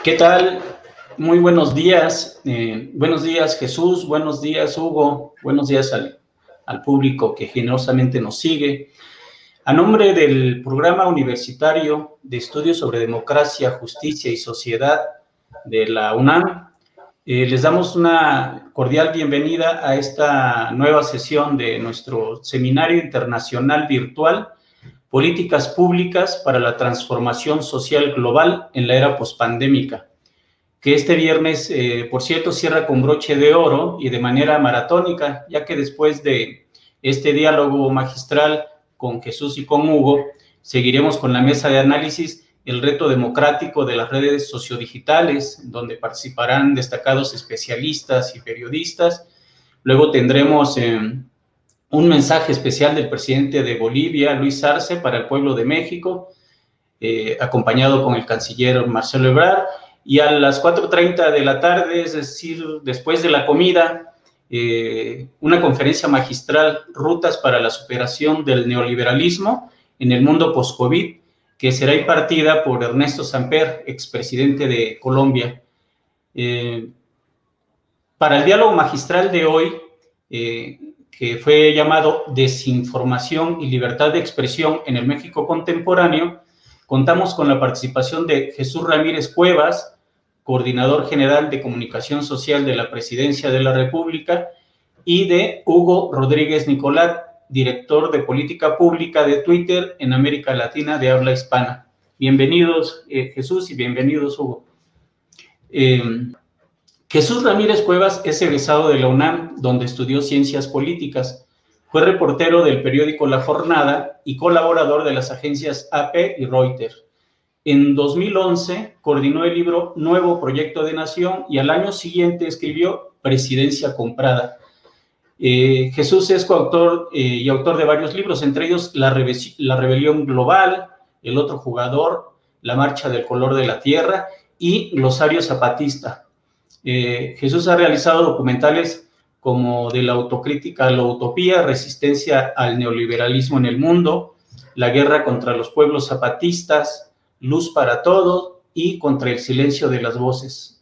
¿Qué tal? Muy buenos días. Buenos días, Jesús. Buenos días, Hugo. Buenos días al público que generosamente nos sigue. A nombre del Programa Universitario de Estudios sobre Democracia, Justicia y Sociedad de la UNAM, les damos una cordial bienvenida a esta nueva sesión de nuestro Seminario Internacional Virtual, Políticas Públicas para la Transformación Social Global en la Era Postpandémica, que este viernes, por cierto, cierra con broche de oro y de manera maratónica, ya que después de este diálogo magistral con Jesús y con Hugo, seguiremos con la mesa de análisis El reto democrático de las redes sociodigitales, donde participarán destacados especialistas y periodistas. Luego tendremos un mensaje especial del presidente de Bolivia, Luis Arce, para el pueblo de México, acompañado con el canciller Marcelo Ebrard. Y a las 4:30 de la tarde, es decir, después de la comida, una conferencia magistral, Rutas para la superación del neoliberalismo en el mundo post-COVID, que será impartida por Ernesto Samper, expresidente de Colombia. Para el diálogo magistral de hoy, que fue llamado Desinformación y Libertad de Expresión en el México Contemporáneo, contamos con la participación de Jesús Ramírez Cuevas, coordinador general de Comunicación Social de la Presidencia de la República, y de Hugo Rodríguez Nicolat, director de Política Pública de Twitter en América Latina de habla hispana. Bienvenidos, Jesús, y bienvenidos, Hugo. Jesús Ramírez Cuevas es egresado de la UNAM, donde estudió Ciencias Políticas. Fue reportero del periódico La Jornada y colaborador de las agencias AP y Reuters. En 2011 coordinó el libro Nuevo Proyecto de Nación y al año siguiente escribió Presidencia Comprada. Jesús es coautor y autor de varios libros, entre ellos La Rebelión Global, El Otro Jugador, La Marcha del Color de la Tierra y Glosario Zapatista. Jesús ha realizado documentales como De la autocrítica a la utopía, Resistencia al neoliberalismo en el mundo, La guerra contra los pueblos zapatistas, Luz para todos y Contra el silencio de las voces.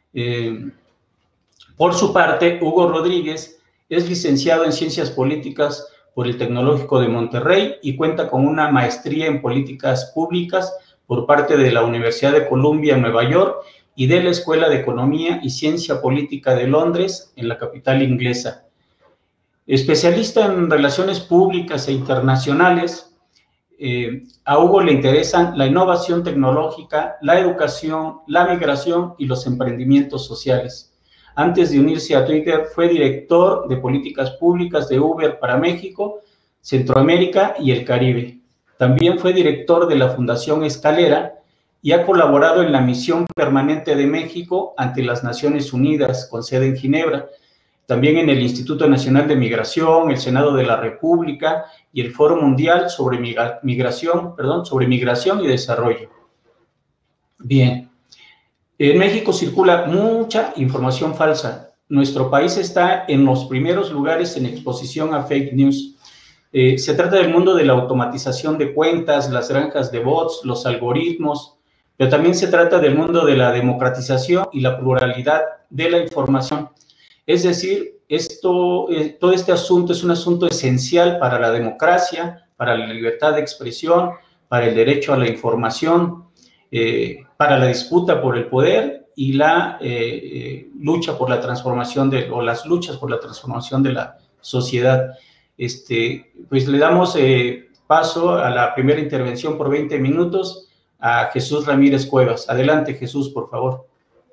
Por su parte, Hugo Rodríguez es licenciado en Ciencias Políticas por el Tecnológico de Monterrey y cuenta con una maestría en Políticas Públicas por parte de la Universidad de Columbia en Nueva York y de la Escuela de Economía y Ciencia Política de Londres, en la capital inglesa. Especialista en relaciones públicas e internacionales, a Hugo le interesan la innovación tecnológica, la educación, la migración y los emprendimientos sociales. Antes de unirse a Twitter, fue director de políticas públicas de Uber para México, Centroamérica y el Caribe. También fue director de la Fundación Escalera y ha colaborado en la Misión Permanente de México ante las Naciones Unidas, con sede en Ginebra, también en el Instituto Nacional de Migración, el Senado de la República y el Foro Mundial sobre Migración y Desarrollo. Bien. En México circula mucha información falsa. Nuestro país está en los primeros lugares en exposición a fake news. Se trata del mundo de la automatización de cuentas, las granjas de bots, los algoritmos, pero también se trata del mundo de la democratización y la pluralidad de la información. Es decir, todo este asunto es un asunto esencial para la democracia, para la libertad de expresión, para el derecho a la información, para la disputa por el poder y la lucha por la transformación las luchas por la transformación de la sociedad. Pues le damos paso a la primera intervención por 20 minutos a Jesús Ramírez Cuevas. Adelante, Jesús, por favor.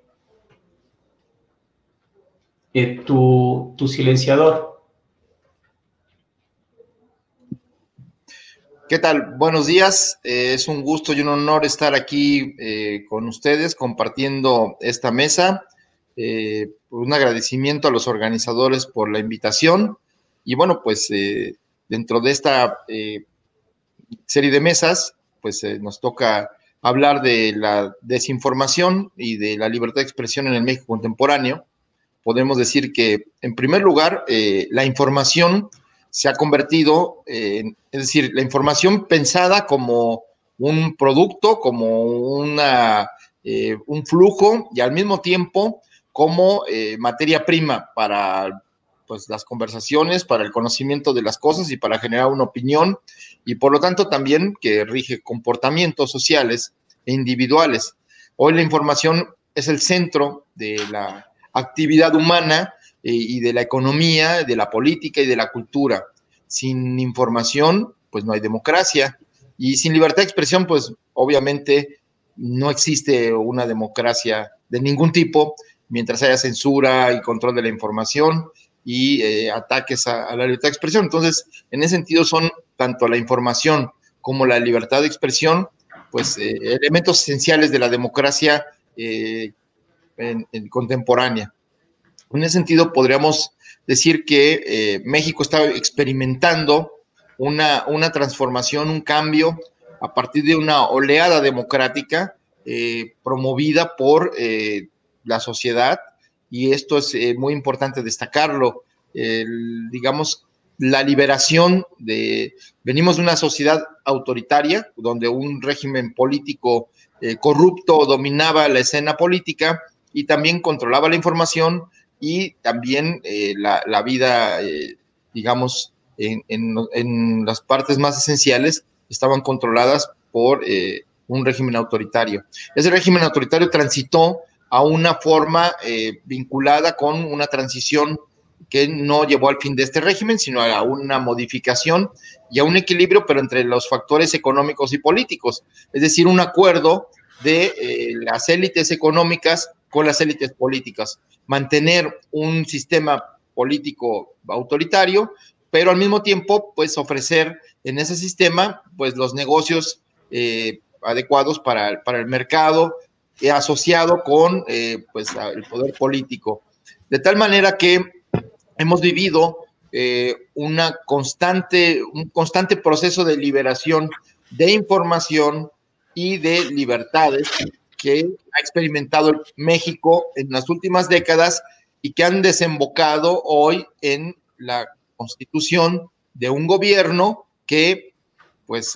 Tu silenciador. ¿Qué tal? Buenos días. Es un gusto y un honor estar aquí con ustedes compartiendo esta mesa. Un agradecimiento a los organizadores por la invitación. Y bueno, pues dentro de esta serie de mesas, pues nos toca hablar de la desinformación y de la libertad de expresión en el México contemporáneo. Podemos decir que, en primer lugar, la información se ha convertido es decir, la información pensada como un producto, como una un flujo y al mismo tiempo como materia prima para pues, las conversaciones, para el conocimiento de las cosas y para generar una opinión, y por lo tanto también que rige comportamientos sociales e individuales. Hoy la información es el centro de la actividad humana y de la economía, de la política y de la cultura. Sin información, pues no hay democracia, y sin libertad de expresión, pues obviamente no existe una democracia de ningún tipo mientras haya censura y control de la información y ataques a la libertad de expresión. Entonces, en ese sentido son tanto la información como la libertad de expresión, pues elementos esenciales de la democracia en contemporánea. En ese sentido, podríamos decir que México está experimentando una transformación, un cambio a partir de una oleada democrática promovida por la sociedad, y esto es muy importante destacarlo. Digamos, la liberación venimos de una sociedad autoritaria, donde un régimen político corrupto dominaba la escena política y también controlaba la información y también la vida, digamos, en las partes más esenciales estaban controladas por un régimen autoritario. Ese régimen autoritario transitó a una forma vinculada con una transición que no llevó al fin de este régimen, sino a una modificación y a un equilibrio, pero entre los factores económicos y políticos, es decir, un acuerdo de las élites económicas con las élites políticas, mantener un sistema político autoritario, pero al mismo tiempo, pues ofrecer en ese sistema, pues los negocios adecuados para el mercado, asociado con pues el poder político. De tal manera que hemos vivido un constante proceso de liberación de información y de libertades que ha experimentado México en las últimas décadas y que han desembocado hoy en la constitución de un gobierno que pues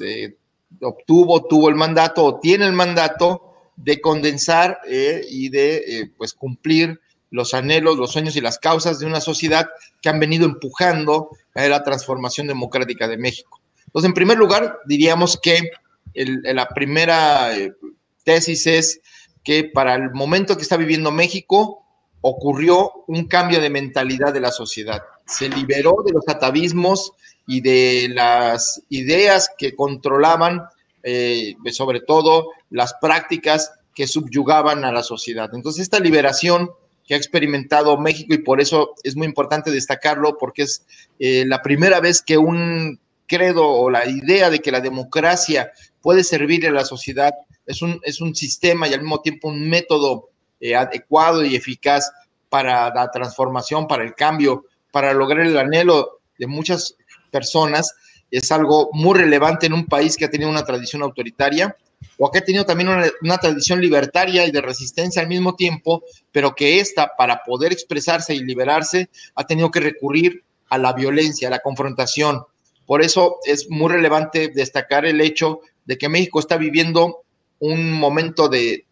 tuvo el mandato o tiene el mandato de condensar y de pues cumplir los anhelos, los sueños y las causas de una sociedad que han venido empujando a la transformación democrática de México. Entonces, en primer lugar, diríamos que la primera tesis es que para el momento que está viviendo México ocurrió un cambio de mentalidad de la sociedad. Se liberó de los atavismos y de las ideas que controlaban, sobre todo las prácticas que subyugaban a la sociedad. Entonces, esta liberación que ha experimentado México, y por eso es muy importante destacarlo, porque es la primera vez que un credo o la idea de que la democracia puede servir a la sociedad es un sistema y al mismo tiempo un método adecuado y eficaz para la transformación, para el cambio, para lograr el anhelo de muchas personas. Es algo muy relevante en un país que ha tenido una tradición autoritaria o que ha tenido también una tradición libertaria y de resistencia al mismo tiempo, pero que esta, para poder expresarse y liberarse, ha tenido que recurrir a la violencia, a la confrontación. Por eso es muy relevante destacar el hecho de que México está viviendo un momento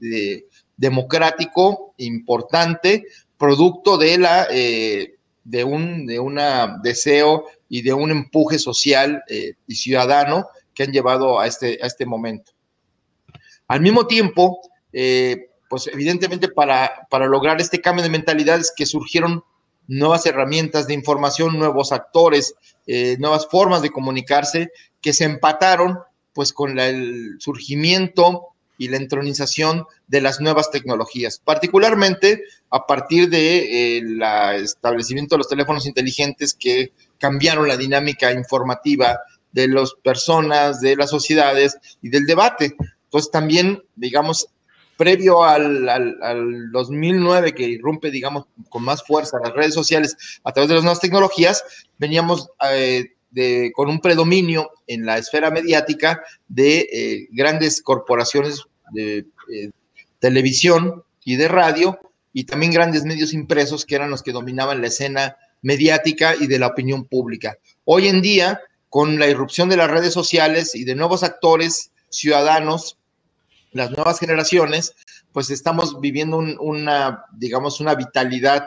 democrático importante, producto de un deseo y de un empuje social y ciudadano que han llevado a este momento. Al mismo tiempo, pues evidentemente para lograr este cambio de mentalidades que surgieron nuevas herramientas de información, nuevos actores, nuevas formas de comunicarse que se empataron pues con el surgimiento y la entronización de las nuevas tecnologías, particularmente a partir de establecimiento de los teléfonos inteligentes que cambiaron la dinámica informativa de las personas, de las sociedades y del debate. Entonces también, digamos, previo al 2009, que irrumpe, digamos, con más fuerza las redes sociales a través de las nuevas tecnologías, veníamos con un predominio en la esfera mediática de grandes corporaciones de televisión y de radio, y también grandes medios impresos que eran los que dominaban la escena mediática y de la opinión pública. Hoy en día, con la irrupción de las redes sociales y de nuevos actores ciudadanos, las nuevas generaciones, pues estamos viviendo digamos, una vitalidad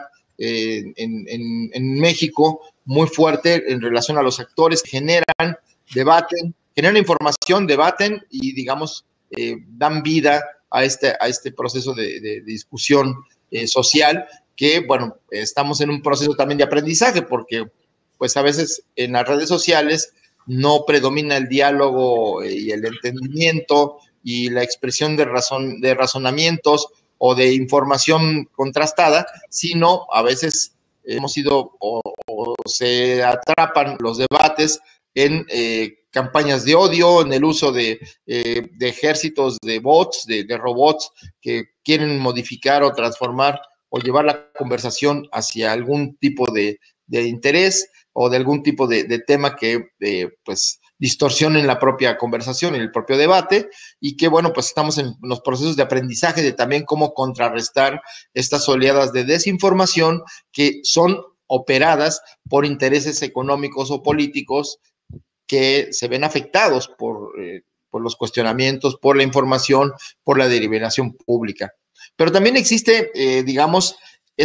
en México muy fuerte en relación a los actores que generan, debaten, generan información, debaten y, digamos, dan vida a este proceso de discusión social, que, bueno, estamos en un proceso también de aprendizaje, porque pues a veces en las redes sociales no predomina el diálogo y el entendimiento y la expresión de razonamientos o de información contrastada, sino a veces hemos ido o se atrapan los debates en campañas de odio, en el uso de ejércitos de bots, de robots que quieren modificar o transformar o llevar la conversación hacia algún tipo de interés o de algún tipo de tema que pues distorsionen la propia conversación y el propio debate, y que, bueno, pues estamos en los procesos de aprendizaje de también cómo contrarrestar estas oleadas de desinformación que son operadas por intereses económicos o políticos que se ven afectados por los cuestionamientos, por la información, por la deliberación pública. Pero también existe, digamos,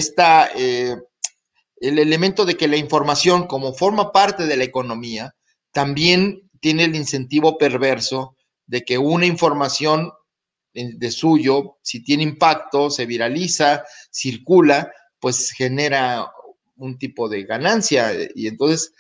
el elemento de que la información, como forma parte de la economía, también tiene el incentivo perverso de que una información de suyo, si tiene impacto, se viraliza, circula, pues genera un tipo de ganancia. Y entonces,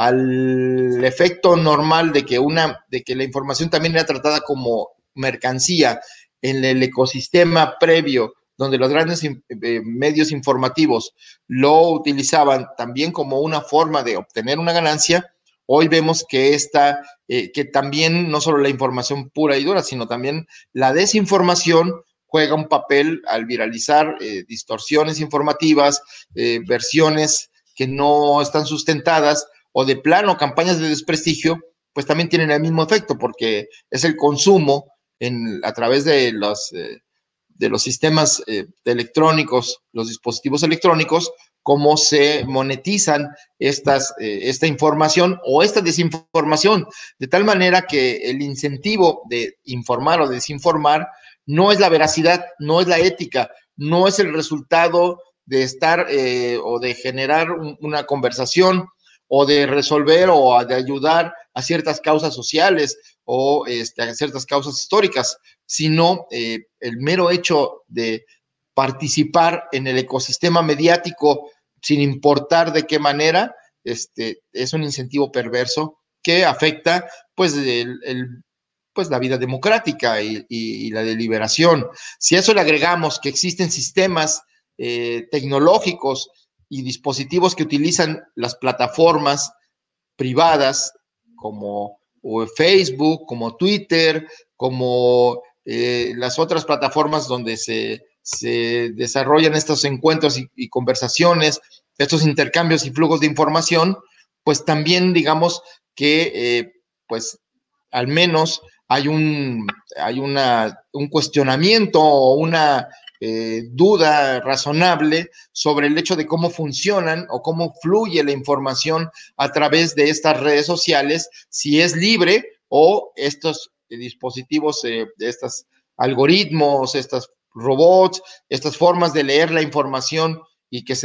al efecto normal de que la información también era tratada como mercancía en el ecosistema previo, donde los grandes medios informativos lo utilizaban también como una forma de obtener una ganancia, hoy vemos que que también no solo la información pura y dura, sino también la desinformación juega un papel al viralizar distorsiones informativas, versiones que no están sustentadas, o de plano campañas de desprestigio, pues también tienen el mismo efecto, porque es el consumo a través de los sistemas electrónicos, los dispositivos electrónicos, cómo se monetizan esta información o esta desinformación, de tal manera que el incentivo de informar o de desinformar no es la veracidad, no es la ética, no es el resultado de estar o de generar una conversación o de resolver o de ayudar a ciertas causas sociales o a ciertas causas históricas, sino el mero hecho de participar en el ecosistema mediático sin importar de qué manera, es un incentivo perverso que afecta pues pues la vida democrática y la deliberación. Si a eso le agregamos que existen sistemas tecnológicos y dispositivos que utilizan las plataformas privadas como Facebook, como Twitter, como las otras plataformas donde se desarrollan estos encuentros y conversaciones, estos intercambios y flujos de información, pues también digamos que pues al menos hay un cuestionamiento o una duda razonable sobre el hecho de cómo funcionan o cómo fluye la información a través de estas redes sociales, si es libre o estos dispositivos, estos algoritmos, estos robots, estas formas de leer la información y que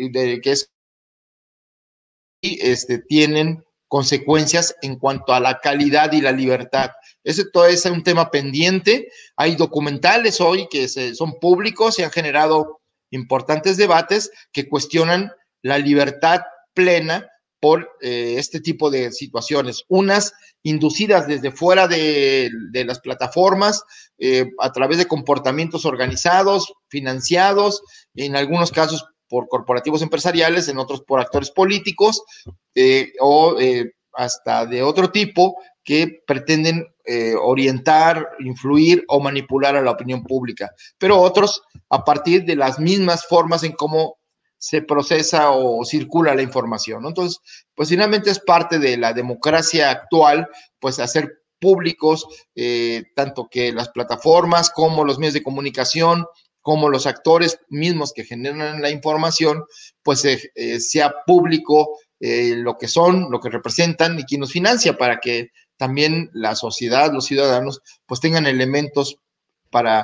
tienen consecuencias en cuanto a la calidad y la libertad. Todo es un tema pendiente. Hay documentales hoy que son públicos y han generado importantes debates que cuestionan la libertad plena por este tipo de situaciones, unas inducidas desde fuera de las plataformas, a través de comportamientos organizados, financiados, en algunos casos por corporativos empresariales, en otros por actores políticos, o hasta de otro tipo que pretenden orientar, influir o manipular a la opinión pública, pero otros a partir de las mismas formas en cómo se procesa o circula la información, ¿no? Entonces, pues finalmente es parte de la democracia actual, pues hacer públicos, tanto que las plataformas como los medios de comunicación, como los actores mismos que generan la información, pues sea público lo que son, lo que representan y quién nos financia, para que también la sociedad, los ciudadanos, pues tengan elementos para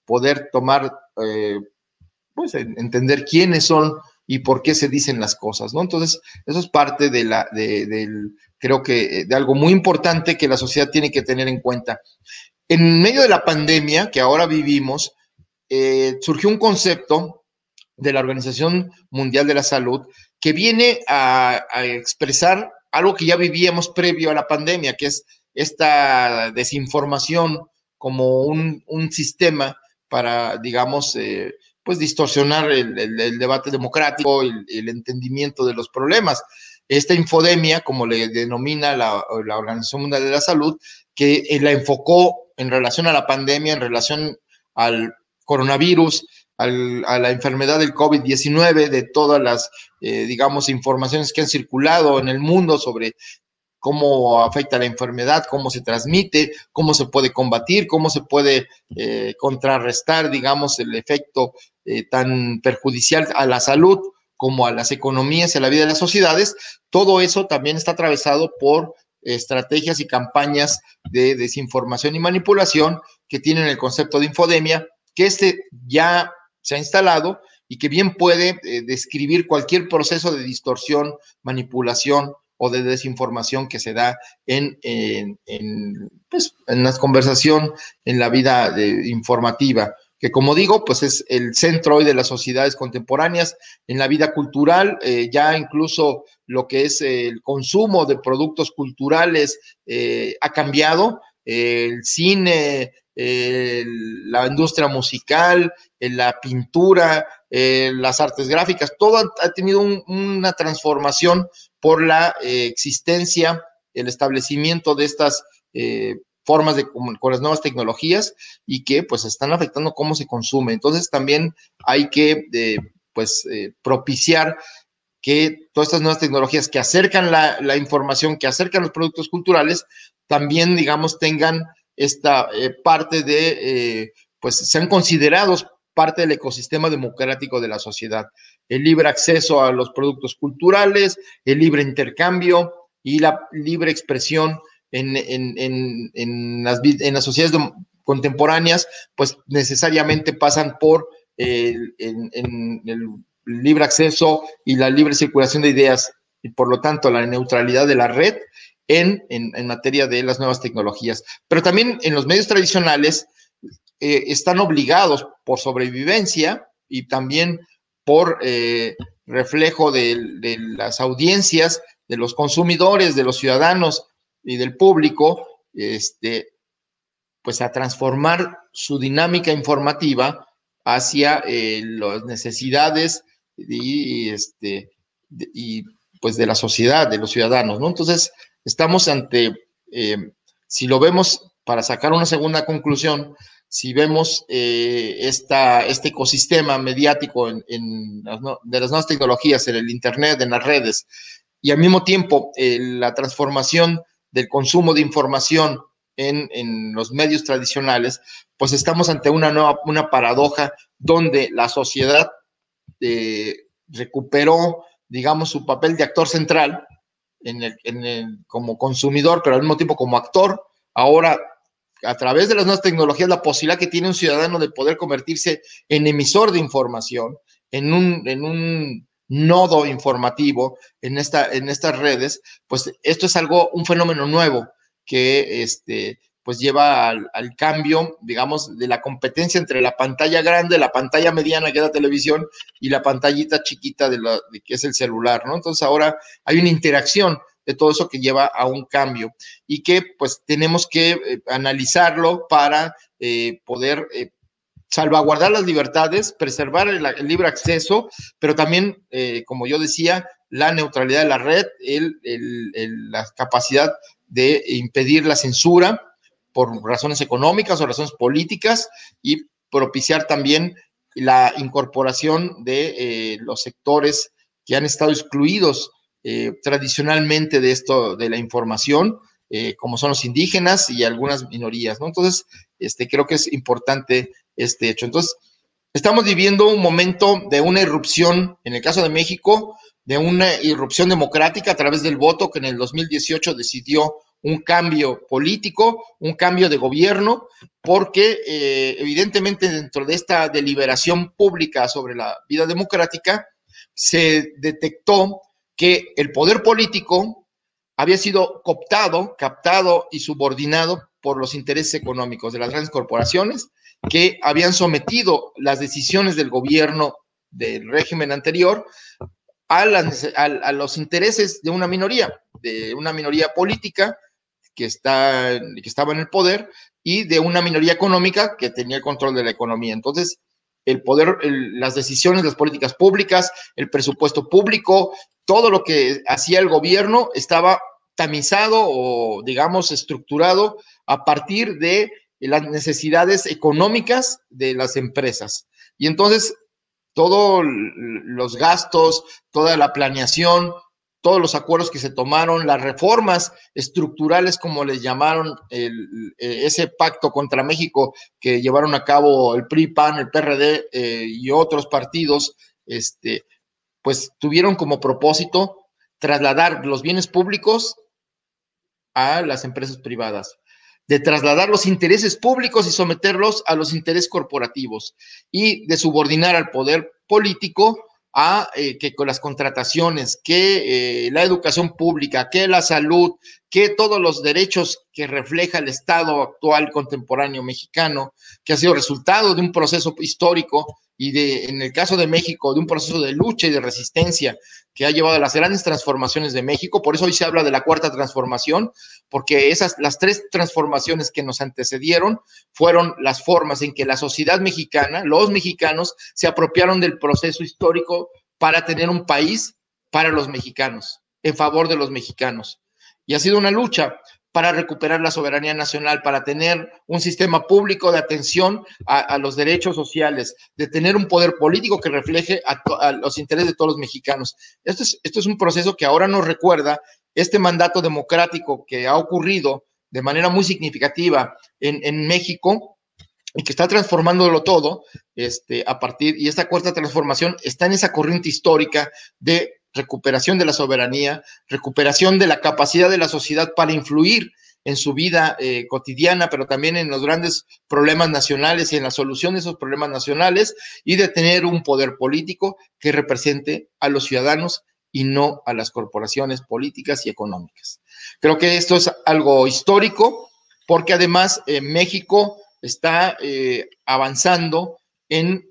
poder tomar, pues entender quiénes son y por qué se dicen las cosas, ¿no? Entonces, eso es parte creo que de algo muy importante que la sociedad tiene que tener en cuenta. En medio de la pandemia que ahora vivimos, surgió un concepto de la Organización Mundial de la Salud que viene a expresar algo que ya vivíamos previo a la pandemia, que es esta desinformación como un sistema para, digamos, pues distorsionar el debate democrático y el entendimiento de los problemas. Esta infodemia, como le denomina la Organización Mundial de la Salud, que la enfocó en relación a la pandemia, en relación al coronavirus, a la enfermedad del COVID-19, de todas las, digamos, informaciones que han circulado en el mundo sobre cómo afecta la enfermedad, cómo se transmite, cómo se puede combatir, cómo se puede contrarrestar, digamos, el efecto tan perjudicial a la salud como a las economías y a la vida de las sociedades. Todo eso también está atravesado por estrategias y campañas de desinformación y manipulación que tienen el concepto de infodemia, que ya se ha instalado y que bien puede describir cualquier proceso de distorsión, manipulación o de desinformación que se da en la conversación, en la vida informativa, que como digo, pues es el centro hoy de las sociedades contemporáneas. En la vida cultural, ya incluso lo que es el consumo de productos culturales ha cambiado. El cine, la industria musical, la pintura, las artes gráficas, todo ha tenido una transformación por la existencia, el establecimiento de estas formas con las nuevas tecnologías y que pues están afectando cómo se consume. Entonces también hay que propiciar que todas estas nuevas tecnologías que acercan la información, que acercan los productos culturales, también, digamos, tengan esta parte de, pues sean considerados parte del ecosistema democrático de la sociedad. El libre acceso a los productos culturales, el libre intercambio y la libre expresión en las sociedades contemporáneas, pues necesariamente pasan por el libre acceso y la libre circulación de ideas y por lo tanto la neutralidad de la red en materia de las nuevas tecnologías. Pero también en los medios tradicionales están obligados por sobrevivencia y también por reflejo de las audiencias, de los consumidores, de los ciudadanos y del público, pues a transformar su dinámica informativa hacia las necesidades y pues de la sociedad, de los ciudadanos, ¿no? Entonces, estamos ante, si lo vemos para sacar una segunda conclusión, si vemos este ecosistema mediático de las nuevas tecnologías, en el Internet, en las redes, y al mismo tiempo la transformación del consumo de información en los medios tradicionales, pues estamos ante una paradoja donde la sociedad recuperó, digamos, su papel de actor central como consumidor, pero al mismo tiempo como actor. Ahora, a través de las nuevas tecnologías, la posibilidad que tiene un ciudadano de poder convertirse en emisor de información, en un nodo informativo en estas redes, pues esto es un fenómeno nuevo que pues lleva al cambio, digamos, de la competencia entre la pantalla grande, la pantalla mediana que es la televisión y la pantallita chiquita de que es el celular, ¿no? Entonces ahora hay una interacción de todo eso que lleva a un cambio y que pues tenemos que analizarlo para poder salvaguardar las libertades, preservar el libre acceso, pero también, como yo decía, la neutralidad de la red, la capacidad de impedir la censura por razones económicas o razones políticas y propiciar también la incorporación de los sectores que han estado excluidos tradicionalmente de la información, como son los indígenas y algunas minorías, ¿no? Entonces, creo que es importante este hecho. Entonces, estamos viviendo un momento de una irrupción, en el caso de México, de una irrupción democrática a través del voto que en el 2018 decidió un cambio político, un cambio de gobierno, porque evidentemente dentro de esta deliberación pública sobre la vida democrática se detectó que el poder político había sido cooptado, captado y subordinado por los intereses económicos de las grandes corporaciones que habían sometido las decisiones del gobierno del régimen anterior a los intereses de una minoría política que estaba en el poder y de una minoría económica que tenía el control de la economía. Entonces, el poder, las decisiones, las políticas públicas, el presupuesto público, todo lo que hacía el gobierno estaba tamizado o, digamos, estructurado a partir de las necesidades económicas de las empresas. Y entonces, todos los gastos, toda la planeación, todos los acuerdos que se tomaron, las reformas estructurales, como les llamaron, ese pacto contra México que llevaron a cabo el PRI, PAN, el PRD y otros partidos, pues tuvieron como propósito trasladar los bienes públicos a las empresas privadas, de trasladar los intereses públicos y someterlos a los intereses corporativos y de subordinar al poder político a que con las contrataciones, que la educación pública, que la salud, que todos los derechos que refleja el Estado actual contemporáneo mexicano, que ha sido resultado de un proceso histórico y en el caso de México, de un proceso de lucha y de resistencia que ha llevado a las grandes transformaciones de México. Por eso hoy se habla de la cuarta transformación, porque las tres transformaciones que nos antecedieron fueron las formas en que la sociedad mexicana, los mexicanos, se apropiaron del proceso histórico para tener un país para los mexicanos, en favor de los mexicanos. Y ha sido una lucha para recuperar la soberanía nacional, para tener un sistema público de atención a los derechos sociales, de tener un poder político que refleje a los intereses de todos los mexicanos. Esto es un proceso que ahora nos recuerda este mandato democrático que ha ocurrido de manera muy significativa en México y que está transformándolo todo y esta cuarta transformación está en esa corriente histórica de recuperación de la soberanía, recuperación de la capacidad de la sociedad para influir en su vida cotidiana, pero también en los grandes problemas nacionales y en la solución de esos problemas nacionales, y de tener un poder político que represente a los ciudadanos y no a las corporaciones políticas y económicas. Creo que esto es algo histórico, porque además México está avanzando en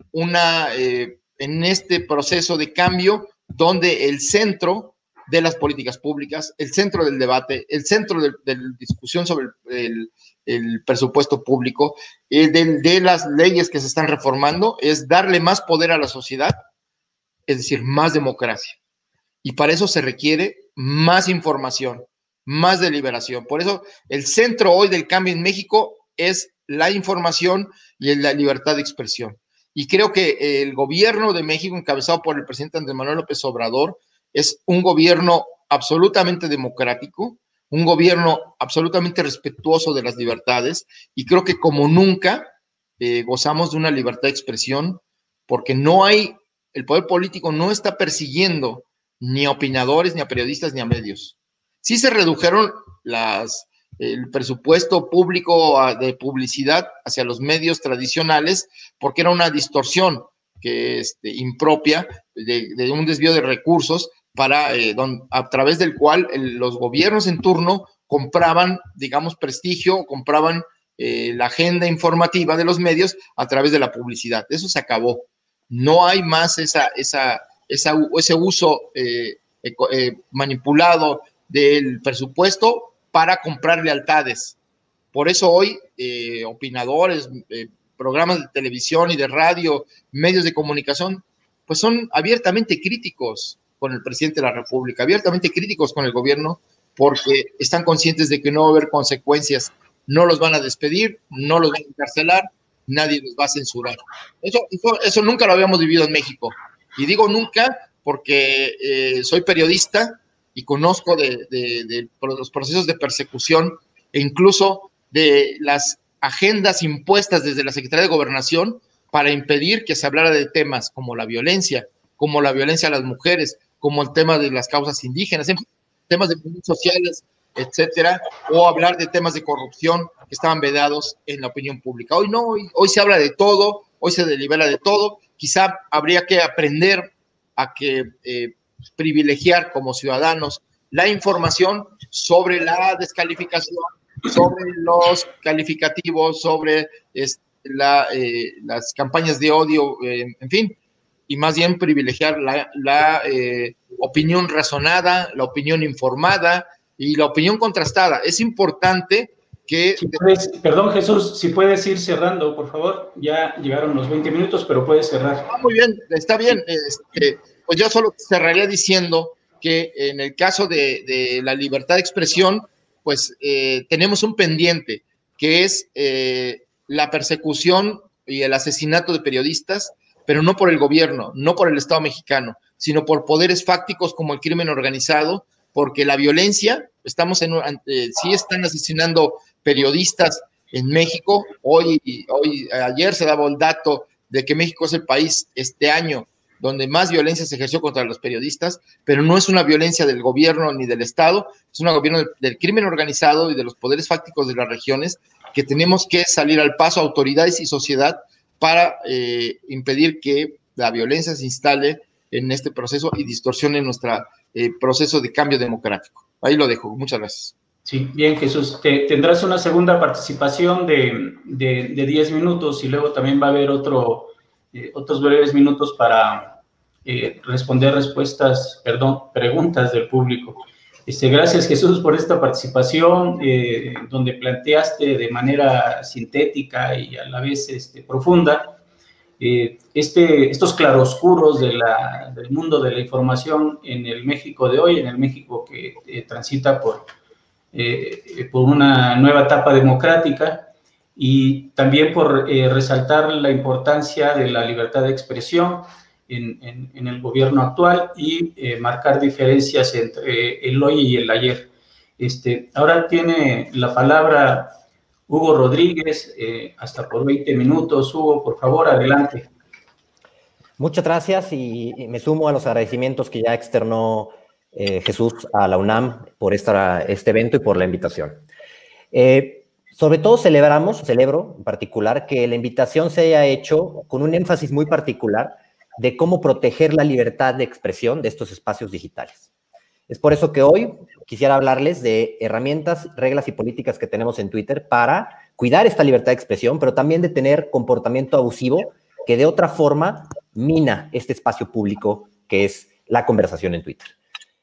este proceso de cambio donde el centro de las políticas públicas, el centro del debate, el centro de la discusión sobre el presupuesto público, de las leyes que se están reformando, es darle más poder a la sociedad, es decir, más democracia. Y para eso se requiere más información, más deliberación. Por eso el centro hoy del cambio en México es la información y la libertad de expresión. Y creo que el gobierno de México, encabezado por el presidente Andrés Manuel López Obrador, es un gobierno absolutamente democrático, un gobierno absolutamente respetuoso de las libertades, y creo que como nunca gozamos de una libertad de expresión, porque el poder político no está persiguiendo ni a opinadores, ni a periodistas, ni a medios. Sí se redujeron el presupuesto público de publicidad hacia los medios tradicionales, porque era una distorsión impropia de un desvío de recursos a través del cual los gobiernos en turno compraban, digamos, prestigio, compraban la agenda informativa de los medios a través de la publicidad. Eso se acabó. No hay más ese uso manipulado del presupuesto para comprar lealtades. Por eso hoy opinadores, programas de televisión y de radio, medios de comunicación, pues son abiertamente críticos con el presidente de la República, abiertamente críticos con el gobierno, porque están conscientes de que no va a haber consecuencias, no los van a despedir, no los van a encarcelar, nadie los va a censurar. Eso nunca lo habíamos vivido en México. Y digo nunca porque soy periodista y conozco de los procesos de persecución e incluso de las agendas impuestas desde la Secretaría de Gobernación para impedir que se hablara de temas como la violencia a las mujeres, como el tema de las causas indígenas, temas de movimientos sociales etcétera, o hablar de temas de corrupción que estaban vedados en la opinión pública. Hoy no, hoy se habla de todo, hoy se delibera de todo. Quizá habría que aprender a que privilegiar como ciudadanos la información sobre la descalificación, sobre los calificativos, sobre las campañas de odio, en fin, y más bien privilegiar la opinión razonada, la opinión informada y la opinión contrastada. Es importante que... Perdón, Jesús, si puedes ir cerrando, por favor. Ya llegaron los 20 minutos, pero puedes cerrar. Muy bien, está bien. Pues yo solo cerraría diciendo que en el caso de la libertad de expresión, pues tenemos un pendiente, que es la persecución y el asesinato de periodistas, pero no por el gobierno, no por el Estado mexicano, sino por poderes fácticos como el crimen organizado, porque la violencia, sí están asesinando periodistas en México. Ayer se daba el dato de que México es el país este año donde más violencia se ejerció contra los periodistas, pero no es una violencia del gobierno ni del Estado, es una gobierno del crimen organizado y de los poderes fácticos de las regiones, que tenemos que salir al paso, autoridades y sociedad, para impedir que la violencia se instale en este proceso y distorsione nuestro proceso de cambio democrático. Ahí lo dejo. Muchas gracias. Sí, bien, Jesús. Tendrás una segunda participación de 10 minutos y luego también va a haber otros breves minutos para responder preguntas del público. Gracias, Jesús, por esta participación, donde planteaste de manera sintética y a la vez profunda estos claroscuros del mundo de la información en el México de hoy, en el México que transita por una nueva etapa democrática, y también por resaltar la importancia de la libertad de expresión en el gobierno actual y marcar diferencias entre el hoy y el ayer. Ahora tiene la palabra Hugo Rodríguez, hasta por 20 minutos. Hugo, por favor, adelante. Muchas gracias y me sumo a los agradecimientos que ya externó Jesús a la UNAM por este evento y por la invitación. Sobre todo celebro en particular que la invitación se haya hecho con un énfasis muy particular de cómo proteger la libertad de expresión de estos espacios digitales. Es por eso que hoy quisiera hablarles de herramientas, reglas y políticas que tenemos en Twitter para cuidar esta libertad de expresión, pero también de tener comportamiento abusivo que de otra forma mina este espacio público que es la conversación en Twitter.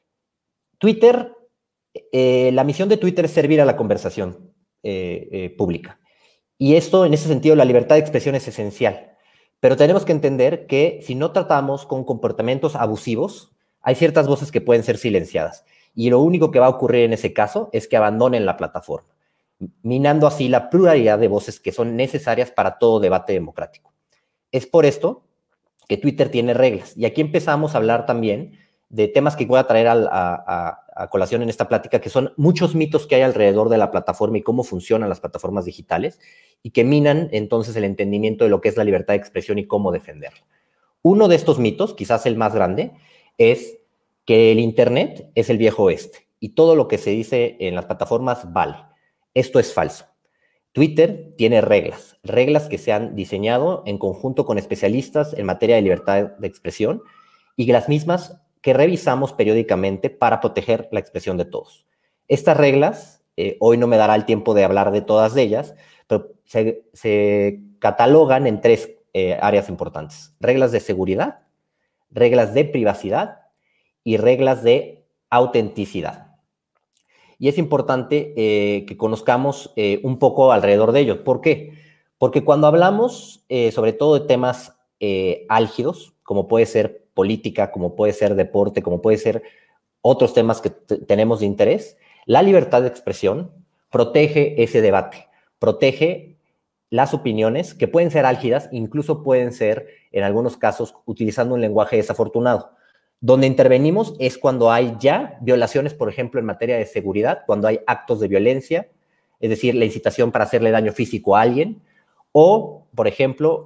La misión de Twitter es servir a la conversación pública. Y esto, en ese sentido, la libertad de expresión es esencial. Pero tenemos que entender que si no tratamos con comportamientos abusivos, hay ciertas voces que pueden ser silenciadas. Y lo único que va a ocurrir en ese caso es que abandonen la plataforma, minando así la pluralidad de voces que son necesarias para todo debate democrático. Es por esto que Twitter tiene reglas. Y aquí empezamos a hablar también de temas que voy a traer a colación en esta plática, que son muchos mitos que hay alrededor de la plataforma y cómo funcionan las plataformas digitales y que minan entonces el entendimiento de lo que es la libertad de expresión y cómo defenderla. Uno de estos mitos, quizás el más grande, es que el Internet es el viejo oeste y todo lo que se dice en las plataformas vale. Esto es falso. Twitter tiene reglas que se han diseñado en conjunto con especialistas en materia de libertad de expresión y las mismas que revisamos periódicamente para proteger la expresión de todos. Estas reglas, hoy no me dará el tiempo de hablar de todas ellas, pero se catalogan en tres áreas importantes: reglas de seguridad, reglas de privacidad y reglas de autenticidad. Y es importante que conozcamos un poco alrededor de ellos. ¿Por qué? Porque cuando hablamos sobre todo de temas álgidos, como puede ser política, como puede ser deporte, como puede ser otros temas que tenemos de interés, la libertad de expresión protege ese debate, protege las opiniones que pueden ser álgidas, incluso pueden ser, en algunos casos, utilizando un lenguaje desafortunado. Donde intervenimos es cuando hay ya violaciones, por ejemplo, en materia de seguridad, cuando hay actos de violencia, es decir, la incitación para hacerle daño físico a alguien, o, por ejemplo,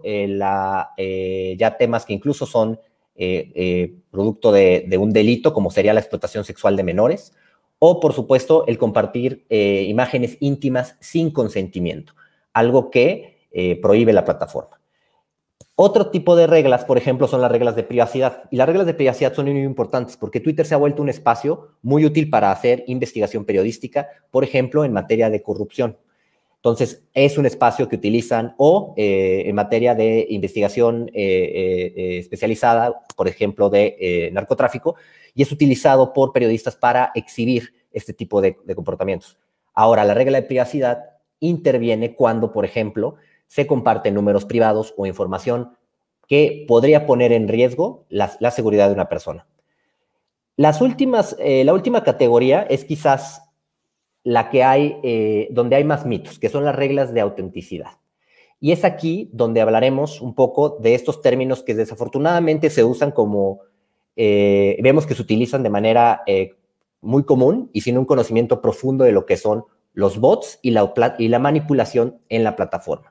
ya temas que incluso son producto de un delito, como sería la explotación sexual de menores, o, por supuesto, el compartir imágenes íntimas sin consentimiento, algo que prohíbe la plataforma. Otro tipo de reglas, por ejemplo, son las reglas de privacidad. Y las reglas de privacidad son muy importantes porque Twitter se ha vuelto un espacio muy útil para hacer investigación periodística, por ejemplo, en materia de corrupción. Entonces, es un espacio que utilizan o en materia de investigación especializada, por ejemplo, de narcotráfico, y es utilizado por periodistas para exhibir este tipo de comportamientos. Ahora, la regla de privacidad interviene cuando, por ejemplo, se comparten números privados o información que podría poner en riesgo la seguridad de una persona. La última categoría es quizás la que hay, donde hay más mitos, que son las reglas de autenticidad. Y es aquí donde hablaremos un poco de estos términos que desafortunadamente se usan como, vemos que se utilizan de manera muy común y sin un conocimiento profundo de lo que son los bots y la manipulación en la plataforma.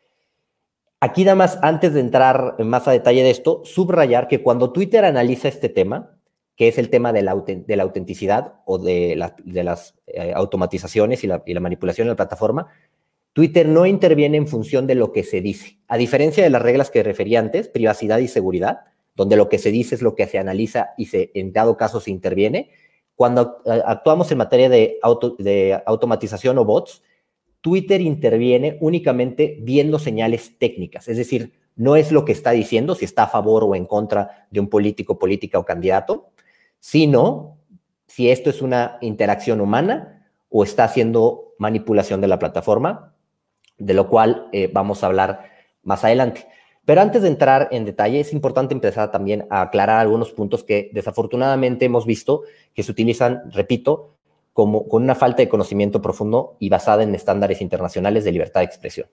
Aquí nada más, antes de entrar más a detalle de esto, subrayar que cuando Twitter analiza este tema, que es el tema de la autenticidad o de las automatizaciones y la manipulación en la plataforma, Twitter no interviene en función de lo que se dice. A diferencia de las reglas que refería antes, privacidad y seguridad, donde lo que se dice es lo que se analiza y en dado caso se interviene, cuando actuamos en materia de automatización o bots, Twitter interviene únicamente viendo señales técnicas, es decir, no es lo que está diciendo, si está a favor o en contra de un político, política o candidato, sino si esto es una interacción humana o está haciendo manipulación de la plataforma, de lo cual vamos a hablar más adelante. Pero antes de entrar en detalle, es importante empezar también a aclarar algunos puntos que desafortunadamente hemos visto que se utilizan, repito, con una falta de conocimiento profundo y basada en estándares internacionales de libertad de expresión.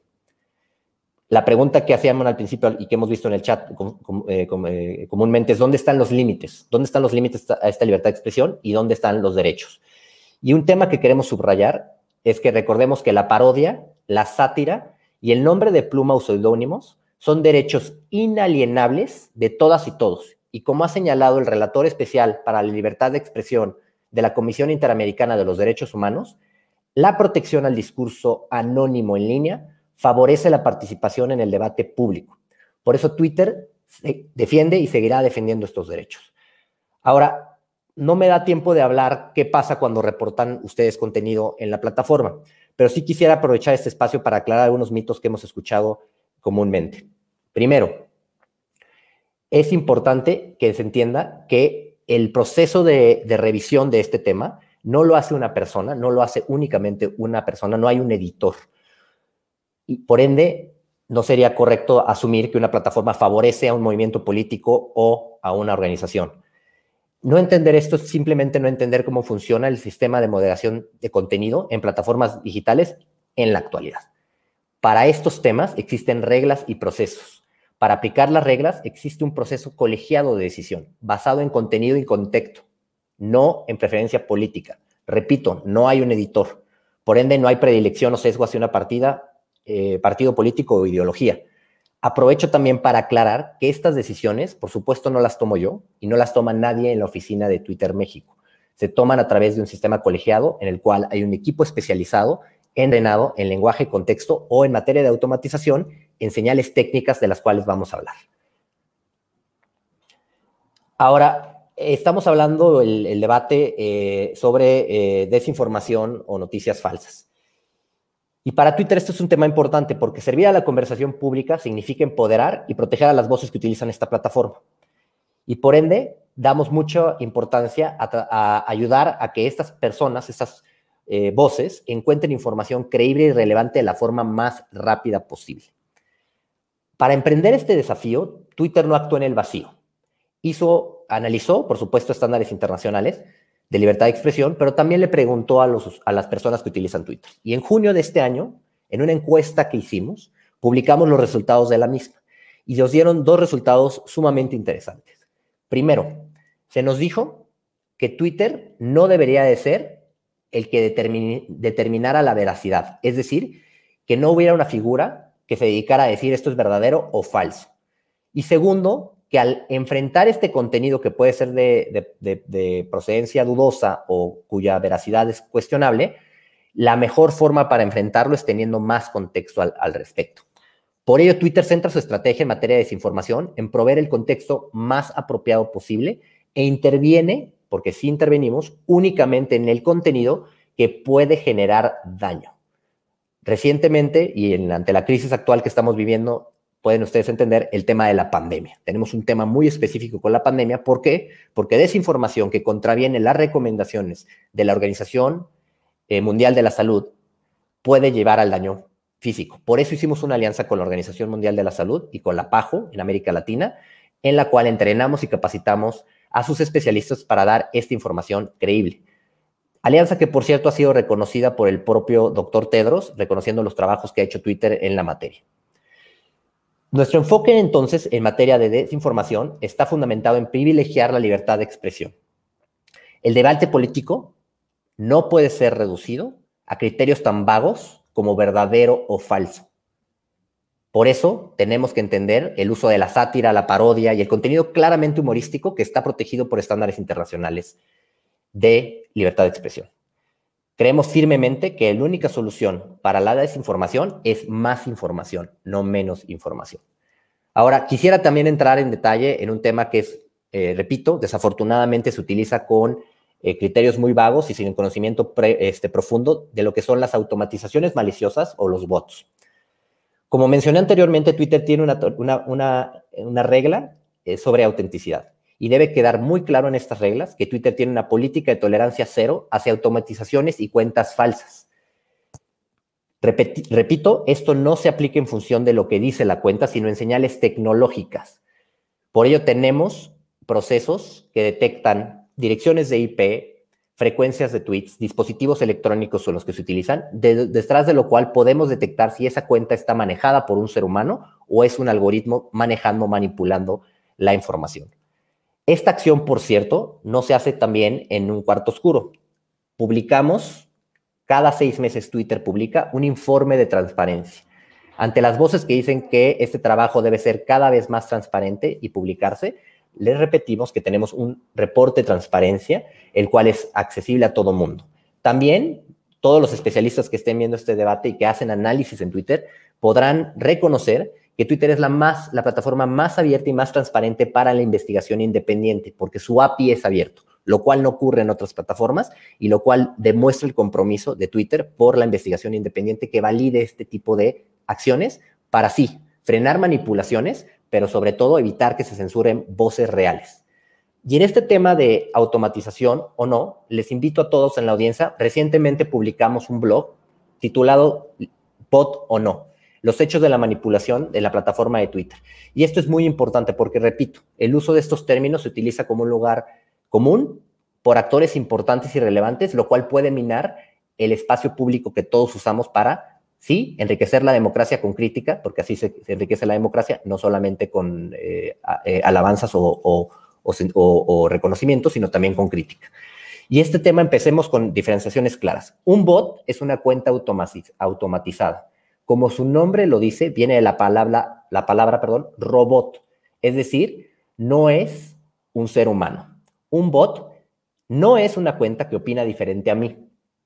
La pregunta que hacíamos al principio y que hemos visto en el chat comúnmente es ¿dónde están los límites? ¿Dónde están los límites a esta libertad de expresión y dónde están los derechos? Y un tema que queremos subrayar es que recordemos que la parodia, la sátira y el nombre de pluma o seudónimos son derechos inalienables de todas y todos. Y como ha señalado el relator especial para la libertad de expresión de la Comisión Interamericana de los Derechos Humanos, la protección al discurso anónimo en línea favorece la participación en el debate público. Por eso Twitter defiende y seguirá defendiendo estos derechos. Ahora, no me da tiempo de hablar qué pasa cuando reportan ustedes contenido en la plataforma, pero sí quisiera aprovechar este espacio para aclarar algunos mitos que hemos escuchado comúnmente. Primero, es importante que se entienda que el proceso de revisión de este tema no lo hace una persona, no lo hace únicamente una persona, no hay un editor. Y por ende, no sería correcto asumir que una plataforma favorece a un movimiento político o a una organización. No entender esto es simplemente no entender cómo funciona el sistema de moderación de contenido en plataformas digitales en la actualidad. Para estos temas existen reglas y procesos. Para aplicar las reglas existe un proceso colegiado de decisión, basado en contenido y contexto, no en preferencia política. Repito, no hay un editor. Por ende, no hay predilección o sesgo hacia una partido político o ideología. Aprovecho también para aclarar que estas decisiones, por supuesto, no las tomo yo y no las toma nadie en la oficina de Twitter México. Se toman a través de un sistema colegiado en el cual hay un equipo especializado entrenado en lenguaje y contexto o en materia de automatización en señales técnicas de las cuales vamos a hablar. Ahora, estamos hablando el debate sobre desinformación o noticias falsas. Y para Twitter esto es un tema importante porque servir a la conversación pública significa empoderar y proteger a las voces que utilizan esta plataforma. Y por ende, damos mucha importancia a ayudar a que estas personas, estas voces, encuentren información creíble y relevante de la forma más rápida posible. Para emprender este desafío, Twitter no actuó en el vacío. Analizó, por supuesto, estándares internacionales de libertad de expresión, pero también le preguntó a las personas que utilizan Twitter. Y en junio de este año, en una encuesta que hicimos, publicamos los resultados de la misma y nos dieron dos resultados sumamente interesantes. Primero, se nos dijo que Twitter no debería de ser el que determinara la veracidad, es decir, que no hubiera una figura que se dedicara a decir esto es verdadero o falso. Y segundo, que al enfrentar este contenido que puede ser de procedencia dudosa o cuya veracidad es cuestionable, la mejor forma para enfrentarlo es teniendo más contexto al respecto. Por ello, Twitter centra su estrategia en materia de desinformación en proveer el contexto más apropiado posible e interviene, porque sí intervenimos, únicamente en el contenido que puede generar daño. Recientemente, y ante la crisis actual que estamos viviendo, pueden ustedes entender el tema de la pandemia. Tenemos un tema muy específico con la pandemia. ¿Por qué? Porque desinformación que contraviene las recomendaciones de la Organización Mundial de la Salud puede llevar al daño físico. Por eso hicimos una alianza con la Organización Mundial de la Salud y con la PAHO en América Latina, en la cual entrenamos y capacitamos a sus especialistas para dar esta información creíble. Alianza que, por cierto, ha sido reconocida por el propio doctor Tedros, reconociendo los trabajos que ha hecho Twitter en la materia. Nuestro enfoque, entonces, en materia de desinformación está fundamentado en privilegiar la libertad de expresión. El debate político no puede ser reducido a criterios tan vagos como verdadero o falso. Por eso tenemos que entender el uso de la sátira, la parodia y el contenido claramente humorístico que está protegido por estándares internacionales de libertad de expresión. Creemos firmemente que la única solución para la desinformación es más información, no menos información. Ahora, quisiera también entrar en detalle en un tema que es, repito, desafortunadamente se utiliza con criterios muy vagos y sin conocimiento profundo de lo que son las automatizaciones maliciosas o los bots. Como mencioné anteriormente, Twitter tiene una regla sobre autenticidad y debe quedar muy claro en estas reglas que Twitter tiene una política de tolerancia cero hacia automatizaciones y cuentas falsas. Repito, esto no se aplica en función de lo que dice la cuenta, sino en señales tecnológicas. Por ello tenemos procesos que detectan direcciones de IP, frecuencias de tweets, dispositivos electrónicos son los que se utilizan, detrás de lo cual podemos detectar si esa cuenta está manejada por un ser humano o es un algoritmo manipulando la información. Esta acción, por cierto, no se hace también en un cuarto oscuro. Cada 6 meses Twitter publica un informe de transparencia. Ante las voces que dicen que este trabajo debe ser cada vez más transparente y publicarse, les repetimos que tenemos un reporte de transparencia, el cual es accesible a todo mundo. También todos los especialistas que estén viendo este debate y que hacen análisis en Twitter podrán reconocer que Twitter es la plataforma más abierta y más transparente para la investigación independiente, porque su API es abierto, lo cual no ocurre en otras plataformas y lo cual demuestra el compromiso de Twitter por la investigación independiente que valide este tipo de acciones para sí frenar manipulaciones, pero sobre todo evitar que se censuren voces reales. Y en este tema de automatización o no, les invito a todos en la audiencia, recientemente publicamos un blog titulado Bot o no, los hechos de la manipulación de la plataforma de Twitter. Y esto es muy importante porque, repito, el uso de estos términos se utiliza como un lugar común por actores importantes y relevantes, lo cual puede minar el espacio público que todos usamos para, sí, enriquecer la democracia con crítica, porque así se enriquece la democracia, no solamente con alabanzas o reconocimientos, sino también con crítica. Y este tema empecemos con diferenciaciones claras. Un bot es una cuenta automatizada. Como su nombre lo dice, viene de la palabra robot, es decir, no es un ser humano. Un bot no es una cuenta que opina diferente a mí.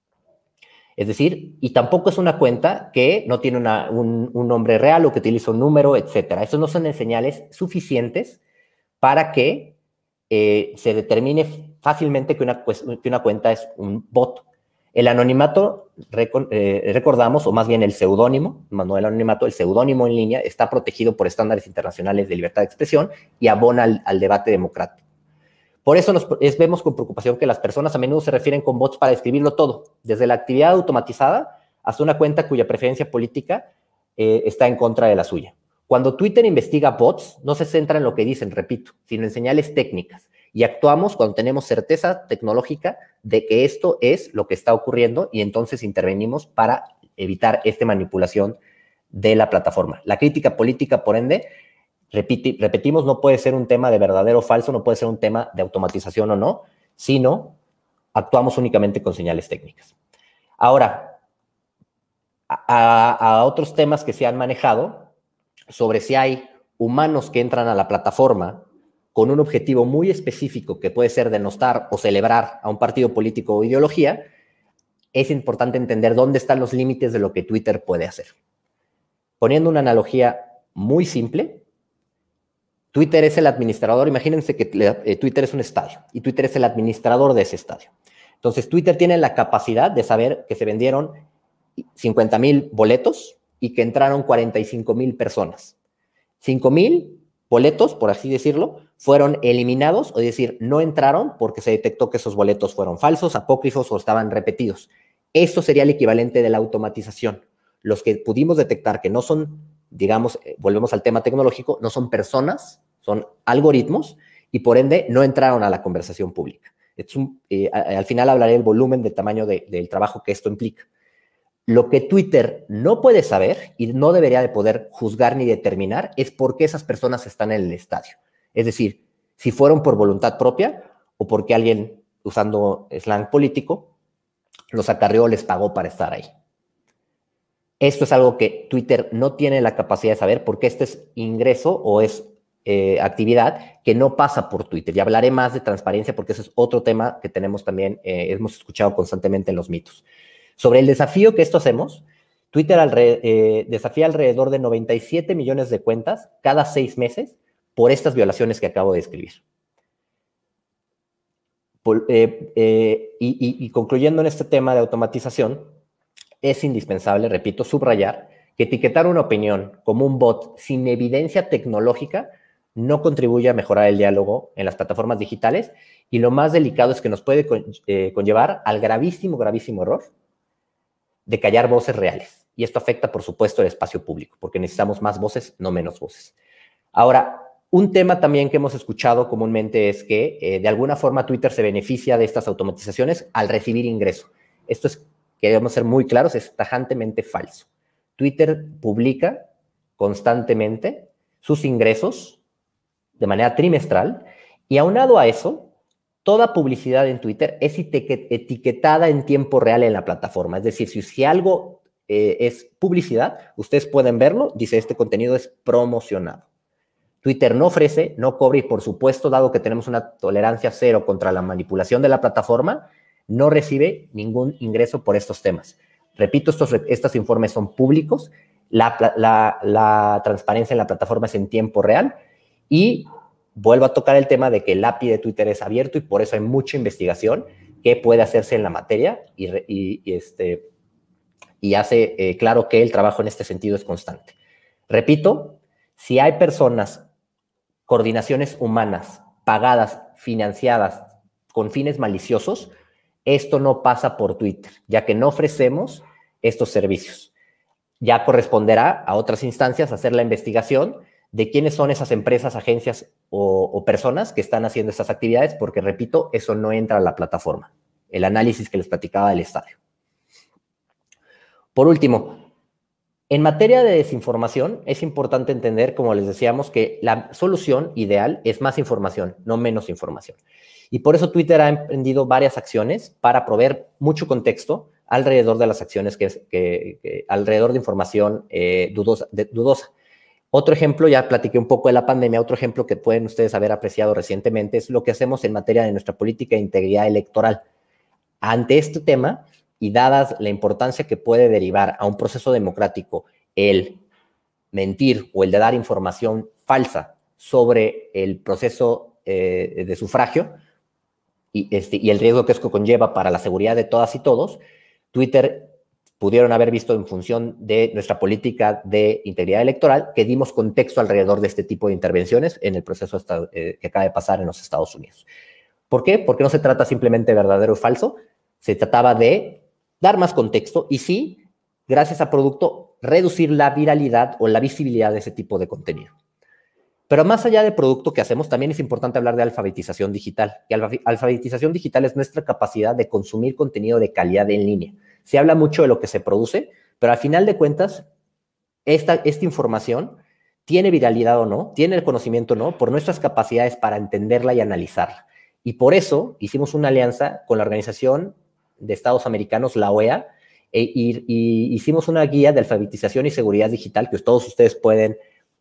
Es decir, y tampoco es una cuenta que no tiene un nombre real o que utiliza un número, etc. Esas no son señales suficientes para que se determine fácilmente que una cuenta es un bot. El anonimato, recordamos, o más bien el seudónimo, no el anonimato, el seudónimo en línea está protegido por estándares internacionales de libertad de expresión y abona al debate democrático. Por eso vemos con preocupación que las personas a menudo se refieren con bots para describirlo todo, desde la actividad automatizada hasta una cuenta cuya preferencia política está en contra de la suya. Cuando Twitter investiga bots, no se centra en lo que dicen, repito, sino en señales técnicas. Y actuamos cuando tenemos certeza tecnológica de que esto es lo que está ocurriendo y entonces intervenimos para evitar esta manipulación de la plataforma. La crítica política, por ende, repetimos, no puede ser un tema de verdadero o falso, no puede ser un tema de automatización o no, sino actuamos únicamente con señales técnicas. Ahora, a otros temas que se han manejado sobre si hay humanos que entran a la plataforma con un objetivo muy específico que puede ser denostar o celebrar a un partido político o ideología, es importante entender dónde están los límites de lo que Twitter puede hacer. Poniendo una analogía muy simple, Twitter es el administrador. Imagínense que Twitter es un estadio y Twitter es el administrador de ese estadio. Entonces, Twitter tiene la capacidad de saber que se vendieron 50,000 boletos y que entraron 45,000 personas. 5,000 boletos, por así decirlo, fueron eliminados, o decir, no entraron porque se detectó que esos boletos fueron falsos, apócrifos o estaban repetidos. Esto sería el equivalente de la automatización. Los que pudimos detectar que no son, digamos, volvemos al tema tecnológico, no son personas, son algoritmos, y por ende no entraron a la conversación pública. Al final hablaré del volumen, del tamaño del trabajo que esto implica. Lo que Twitter no puede saber y no debería de poder juzgar ni determinar es por qué esas personas están en el estadio. Es decir, si fueron por voluntad propia o porque alguien, usando slang político, los acarreó o les pagó para estar ahí. Esto es algo que Twitter no tiene la capacidad de saber porque este es ingreso o es actividad que no pasa por Twitter. Y hablaré más de transparencia porque ese es otro tema que tenemos también, hemos escuchado constantemente en los mitos. Sobre el desafío que esto hacemos, Twitter desafía alrededor de 97 millones de cuentas cada 6 meses por estas violaciones que acabo de describir. Y concluyendo en este tema de automatización, es indispensable, repito, subrayar que etiquetar una opinión como un bot sin evidencia tecnológica no contribuye a mejorar el diálogo en las plataformas digitales, y lo más delicado es que nos puede conllevar al gravísimo error de callar voces reales. Y esto afecta, por supuesto, el espacio público, porque necesitamos más voces, no menos voces. Ahora, un tema también que hemos escuchado comúnmente es que de alguna forma Twitter se beneficia de estas automatizaciones al recibir ingreso. Esto es, queremos ser muy claros, es tajantemente falso. Twitter publica constantemente sus ingresos de manera trimestral, y aunado a eso, toda publicidad en Twitter es etiquetada en tiempo real en la plataforma. Es decir, si algo es publicidad, ustedes pueden verlo, dice este contenido es promocionado. Twitter no ofrece, no cobra, y por supuesto, dado que tenemos una tolerancia cero contra la manipulación de la plataforma, no recibe ningún ingreso por estos temas. Repito, estos informes son públicos, la transparencia en la plataforma es en tiempo real, y vuelvo a tocar el tema de que el API de Twitter es abierto y por eso hay mucha investigación que puede hacerse en la materia, y hace claro que el trabajo en este sentido es constante. Repito, si hay personas, coordinaciones humanas, pagadas, financiadas con fines maliciosos, esto no pasa por Twitter, ya que no ofrecemos estos servicios. Ya corresponderá a otras instancias hacer la investigación de quiénes son esas empresas, agencias o personas que están haciendo estas actividades, porque, repito, eso no entra a la plataforma. El análisis que les platicaba del estadio. Por último, en materia de desinformación, es importante entender, como les decíamos, que la solución ideal es más información, no menos información. Y por eso Twitter ha emprendido varias acciones para proveer mucho contexto alrededor de las acciones alrededor de información dudosa. Otro ejemplo, ya platiqué un poco de la pandemia, otro ejemplo que pueden ustedes haber apreciado recientemente es lo que hacemos en materia de nuestra política de integridad electoral. Ante este tema, y dadas la importancia que puede derivar a un proceso democrático el mentir o el de dar información falsa sobre el proceso de sufragio y el riesgo que esto conlleva para la seguridad de todas y todos, Twitter pudieron haber visto, en función de nuestra política de integridad electoral, que dimos contexto alrededor de este tipo de intervenciones en el proceso que acaba de pasar en los Estados Unidos. ¿Por qué? Porque no se trata simplemente de verdadero o falso, se trataba de dar más contexto y sí, gracias a producto, reducir la viralidad o la visibilidad de ese tipo de contenido. Pero más allá del producto que hacemos, también es importante hablar de alfabetización digital. Y alfabetización digital es nuestra capacidad de consumir contenido de calidad en línea. Se habla mucho de lo que se produce, pero al final de cuentas, esta información tiene viralidad o no, tiene el conocimiento o no, por nuestras capacidades para entenderla y analizarla. Y por eso hicimos una alianza con la Organización de Estados Americanos, la OEA, y hicimos una guía de alfabetización y seguridad digital que todos ustedes pueden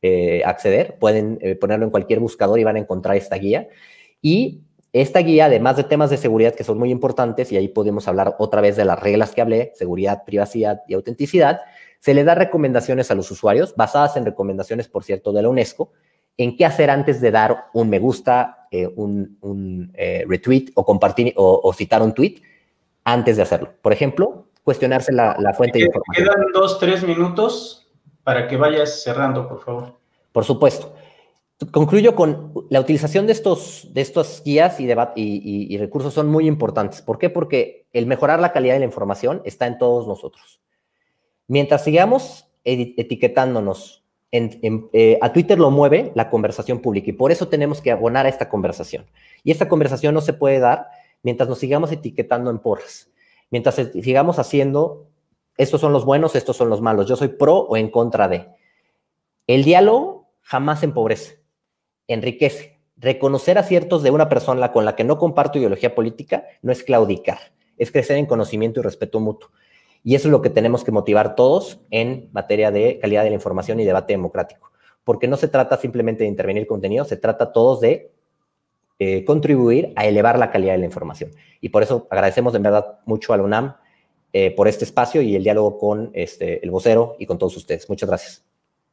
acceder, pueden ponerlo en cualquier buscador y van a encontrar esta guía. Y esta guía, además de temas de seguridad que son muy importantes, y ahí podemos hablar otra vez de las reglas que hablé, seguridad, privacidad y autenticidad, se le da recomendaciones a los usuarios, basadas en recomendaciones, por cierto, de la UNESCO, en qué hacer antes de dar un me gusta, un retweet o compartir o citar un tweet antes de hacerlo. Por ejemplo, cuestionarse la fuente de información. Quedan 2-3 minutos para que vayas cerrando, por favor. Por supuesto. Concluyo con la utilización de estos guías y recursos son muy importantes. ¿Por qué? Porque el mejorar la calidad de la información está en todos nosotros. Mientras sigamos etiquetándonos, a Twitter lo mueve la conversación pública y por eso tenemos que abonar a esta conversación. Y esta conversación no se puede dar mientras nos sigamos etiquetando en porras. Mientras sigamos haciendo, estos son los buenos, estos son los malos, yo soy pro o en contra de. El diálogo jamás empobrece, enriquece. Reconocer aciertos de una persona con la que no comparto ideología política no es claudicar, es crecer en conocimiento y respeto mutuo. Y eso es lo que tenemos que motivar todos en materia de calidad de la información y debate democrático. Porque no se trata simplemente de intervenir contenido, se trata todos de contribuir a elevar la calidad de la información. Y por eso agradecemos en verdad mucho a la UNAM por este espacio y el diálogo con el vocero y con todos ustedes. Muchas gracias.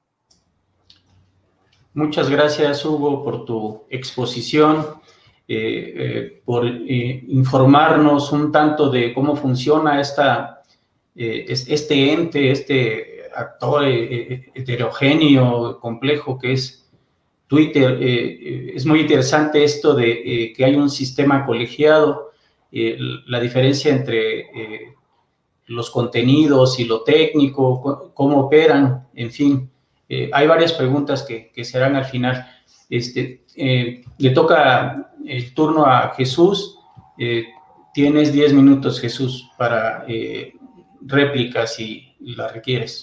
Muchas gracias, Hugo, por tu exposición, por informarnos un tanto de cómo funciona este ente, este actor heterogéneo, complejo que es Twitter. Es muy interesante esto de que hay un sistema colegiado, la diferencia entre los contenidos y lo técnico, cómo operan, en fin. Hay varias preguntas que se harán al final. Le toca el turno a Jesús. Tienes 10 minutos, Jesús, para réplicas si la requieres.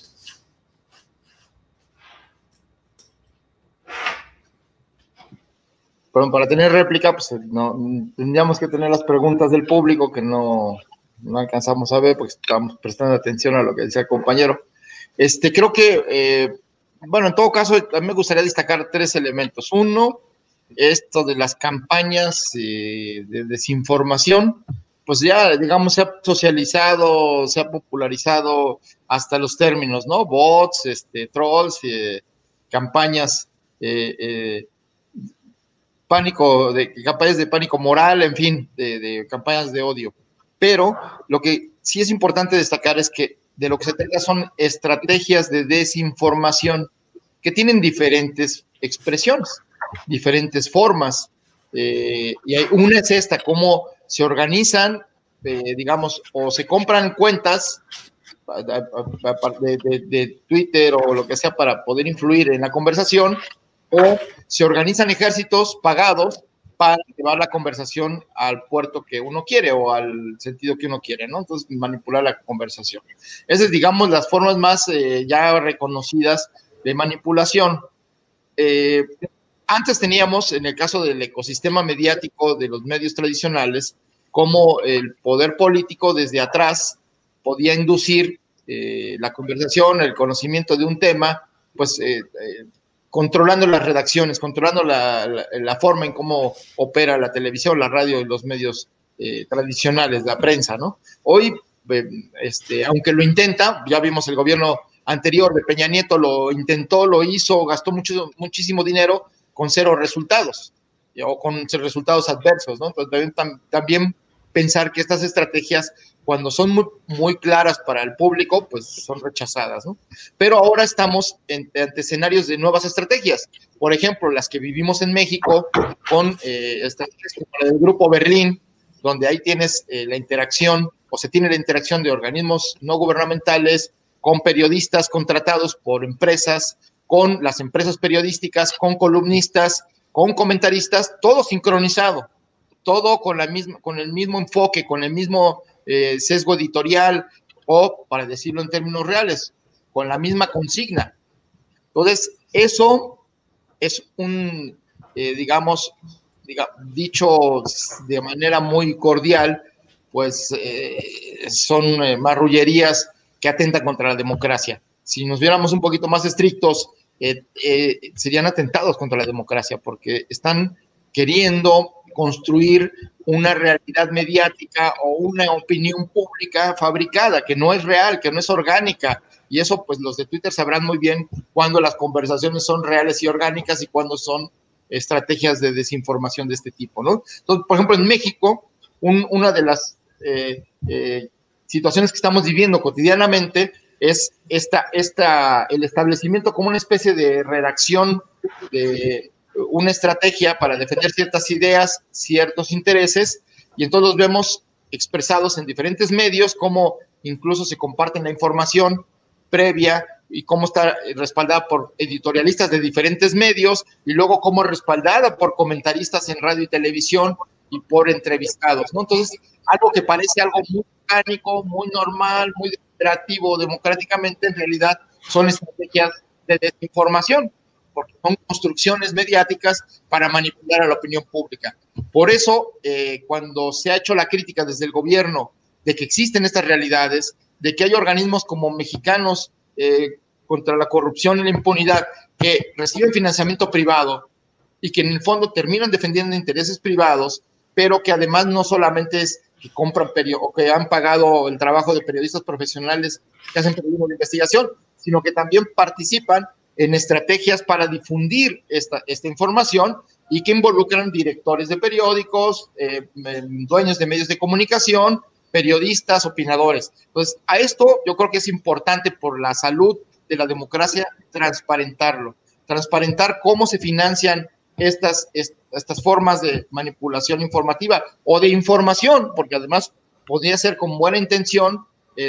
Pero para tener réplica, pues no, tendríamos que tener las preguntas del público que no alcanzamos a ver, porque estamos prestando atención a lo que decía el compañero. Creo que, bueno, en todo caso, a mí me gustaría destacar 3 elementos. Uno, esto de las campañas de desinformación, pues ya, digamos, se ha socializado, se ha popularizado hasta los términos, ¿no? Bots, trolls, campañas, campañas de pánico moral, en fin, de campañas de odio. Pero lo que sí es importante destacar es que de lo que se trata son estrategias de desinformación que tienen diferentes expresiones, diferentes formas. Y una es esta, cómo se organizan, digamos, o se compran cuentas de Twitter o lo que sea para poder influir en la conversación, o se organizan ejércitos pagados para llevar la conversación al puerto que uno quiere o al sentido que uno quiere, ¿no? Entonces, manipular la conversación. Esas es, digamos, las formas más ya reconocidas de manipulación. Antes teníamos, en el caso del ecosistema mediático de los medios tradicionales, como el poder político desde atrás podía inducir la conversación, el conocimiento de un tema, pues controlando las redacciones, controlando la forma en cómo opera la televisión, la radio y los medios tradicionales, la prensa, ¿no? Hoy, aunque lo intenta, ya vimos el gobierno anterior de Peña Nieto lo intentó, lo hizo, gastó muchísimo dinero con 0 resultados, o con resultados adversos, ¿no? Entonces, también pensar que estas estrategias, cuando son muy, muy claras para el público, pues son rechazadas, ¿no? Pero ahora estamos ante escenarios de nuevas estrategias. Por ejemplo, las que vivimos en México con estrategias como la del Grupo Berlín, donde ahí tienes la interacción, o se tiene la interacción de organismos no gubernamentales con periodistas contratados por empresas, con las empresas periodísticas, con columnistas, con comentaristas, todo sincronizado, todo con el mismo enfoque, con el mismo sesgo editorial, o, para decirlo en términos reales, con la misma consigna. Entonces, eso es un, dicho de manera muy cordial, pues son marrullerías que atentan contra la democracia. Si nos viéramos un poquito más estrictos serían atentados contra la democracia, porque están queriendo construir una realidad mediática o una opinión pública fabricada, que no es real, que no es orgánica, y eso pues los de Twitter sabrán muy bien cuando las conversaciones son reales y orgánicas y cuando son estrategias de desinformación de este tipo, ¿no? Entonces, por ejemplo, en México, una de las situaciones que estamos viviendo cotidianamente es el establecimiento como una especie de redacción de una estrategia para defender ciertas ideas, ciertos intereses, y entonces los vemos expresados en diferentes medios, cómo incluso se comparten la información previa y cómo está respaldada por editorialistas de diferentes medios, y luego cómo respaldada por comentaristas en radio y televisión y por entrevistados, ¿no? Entonces, algo que parece algo muy orgánico, muy normal, muy operativo democráticamente, en realidad son estrategias de desinformación, porque son construcciones mediáticas para manipular a la opinión pública. Por eso, cuando se ha hecho la crítica desde el gobierno de que existen estas realidades, de que hay organismos como Mexicanos contra la corrupción y la impunidad que reciben financiamiento privado y que en el fondo terminan defendiendo intereses privados, pero que además no solamente es que compran o que han pagado el trabajo de periodistas profesionales que hacen periodismo de investigación, sino que también participan en estrategias para difundir esta información y que involucran directores de periódicos, dueños de medios de comunicación, periodistas, opinadores. Entonces, a esto yo creo que es importante por la salud de la democracia transparentarlo, transparentar cómo se financian estas formas de manipulación informativa o de información, porque además podría ser con buena intención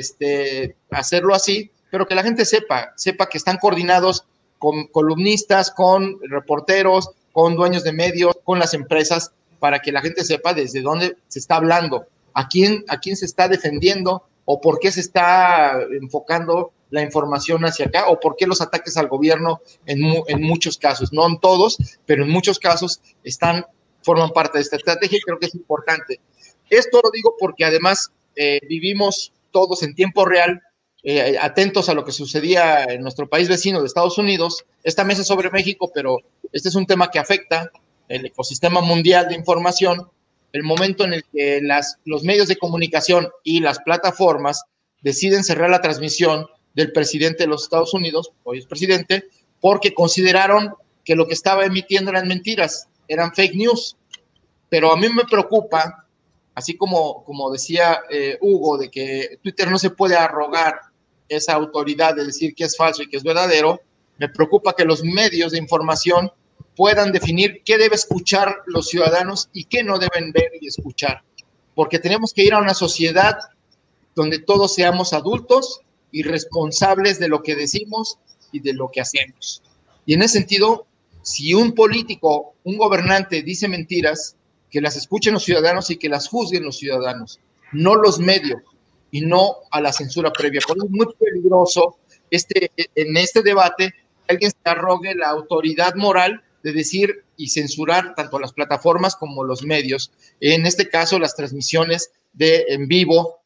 hacerlo así, pero que la gente sepa que están coordinados con columnistas, con reporteros, con dueños de medios, con las empresas, para que la gente sepa desde dónde se está hablando, a quién se está defendiendo o por qué se está enfocando la información hacia acá o por qué los ataques al gobierno en muchos casos, no en todos, pero en muchos casos forman parte de esta estrategia y creo que es importante. Esto lo digo porque además vivimos todos en tiempo real, atentos a lo que sucedía en nuestro país vecino de Estados Unidos. Esta mesa es sobre México, pero este es un tema que afecta el ecosistema mundial de información, el momento en el que los medios de comunicación y las plataformas deciden cerrar la transmisión del presidente de los Estados Unidos, hoy es presidente, porque consideraron que lo que estaba emitiendo eran mentiras, eran fake news. Pero a mí me preocupa, así como decía Hugo, de que Twitter no se puede arrogar esa autoridad de decir qué es falso y qué es verdadero, me preocupa que los medios de información puedan definir qué deben escuchar los ciudadanos y qué no deben ver y escuchar. Porque tenemos que ir a una sociedad donde todos seamos adultos y responsables de lo que decimos y de lo que hacemos. Y en ese sentido, si un político, un gobernante dice mentiras, que las escuchen los ciudadanos y que las juzguen los ciudadanos, no los medios y no a la censura previa. Por eso es muy peligroso en este debate que alguien se arrogue la autoridad moral de decir y censurar tanto las plataformas como los medios, en este caso las transmisiones en vivo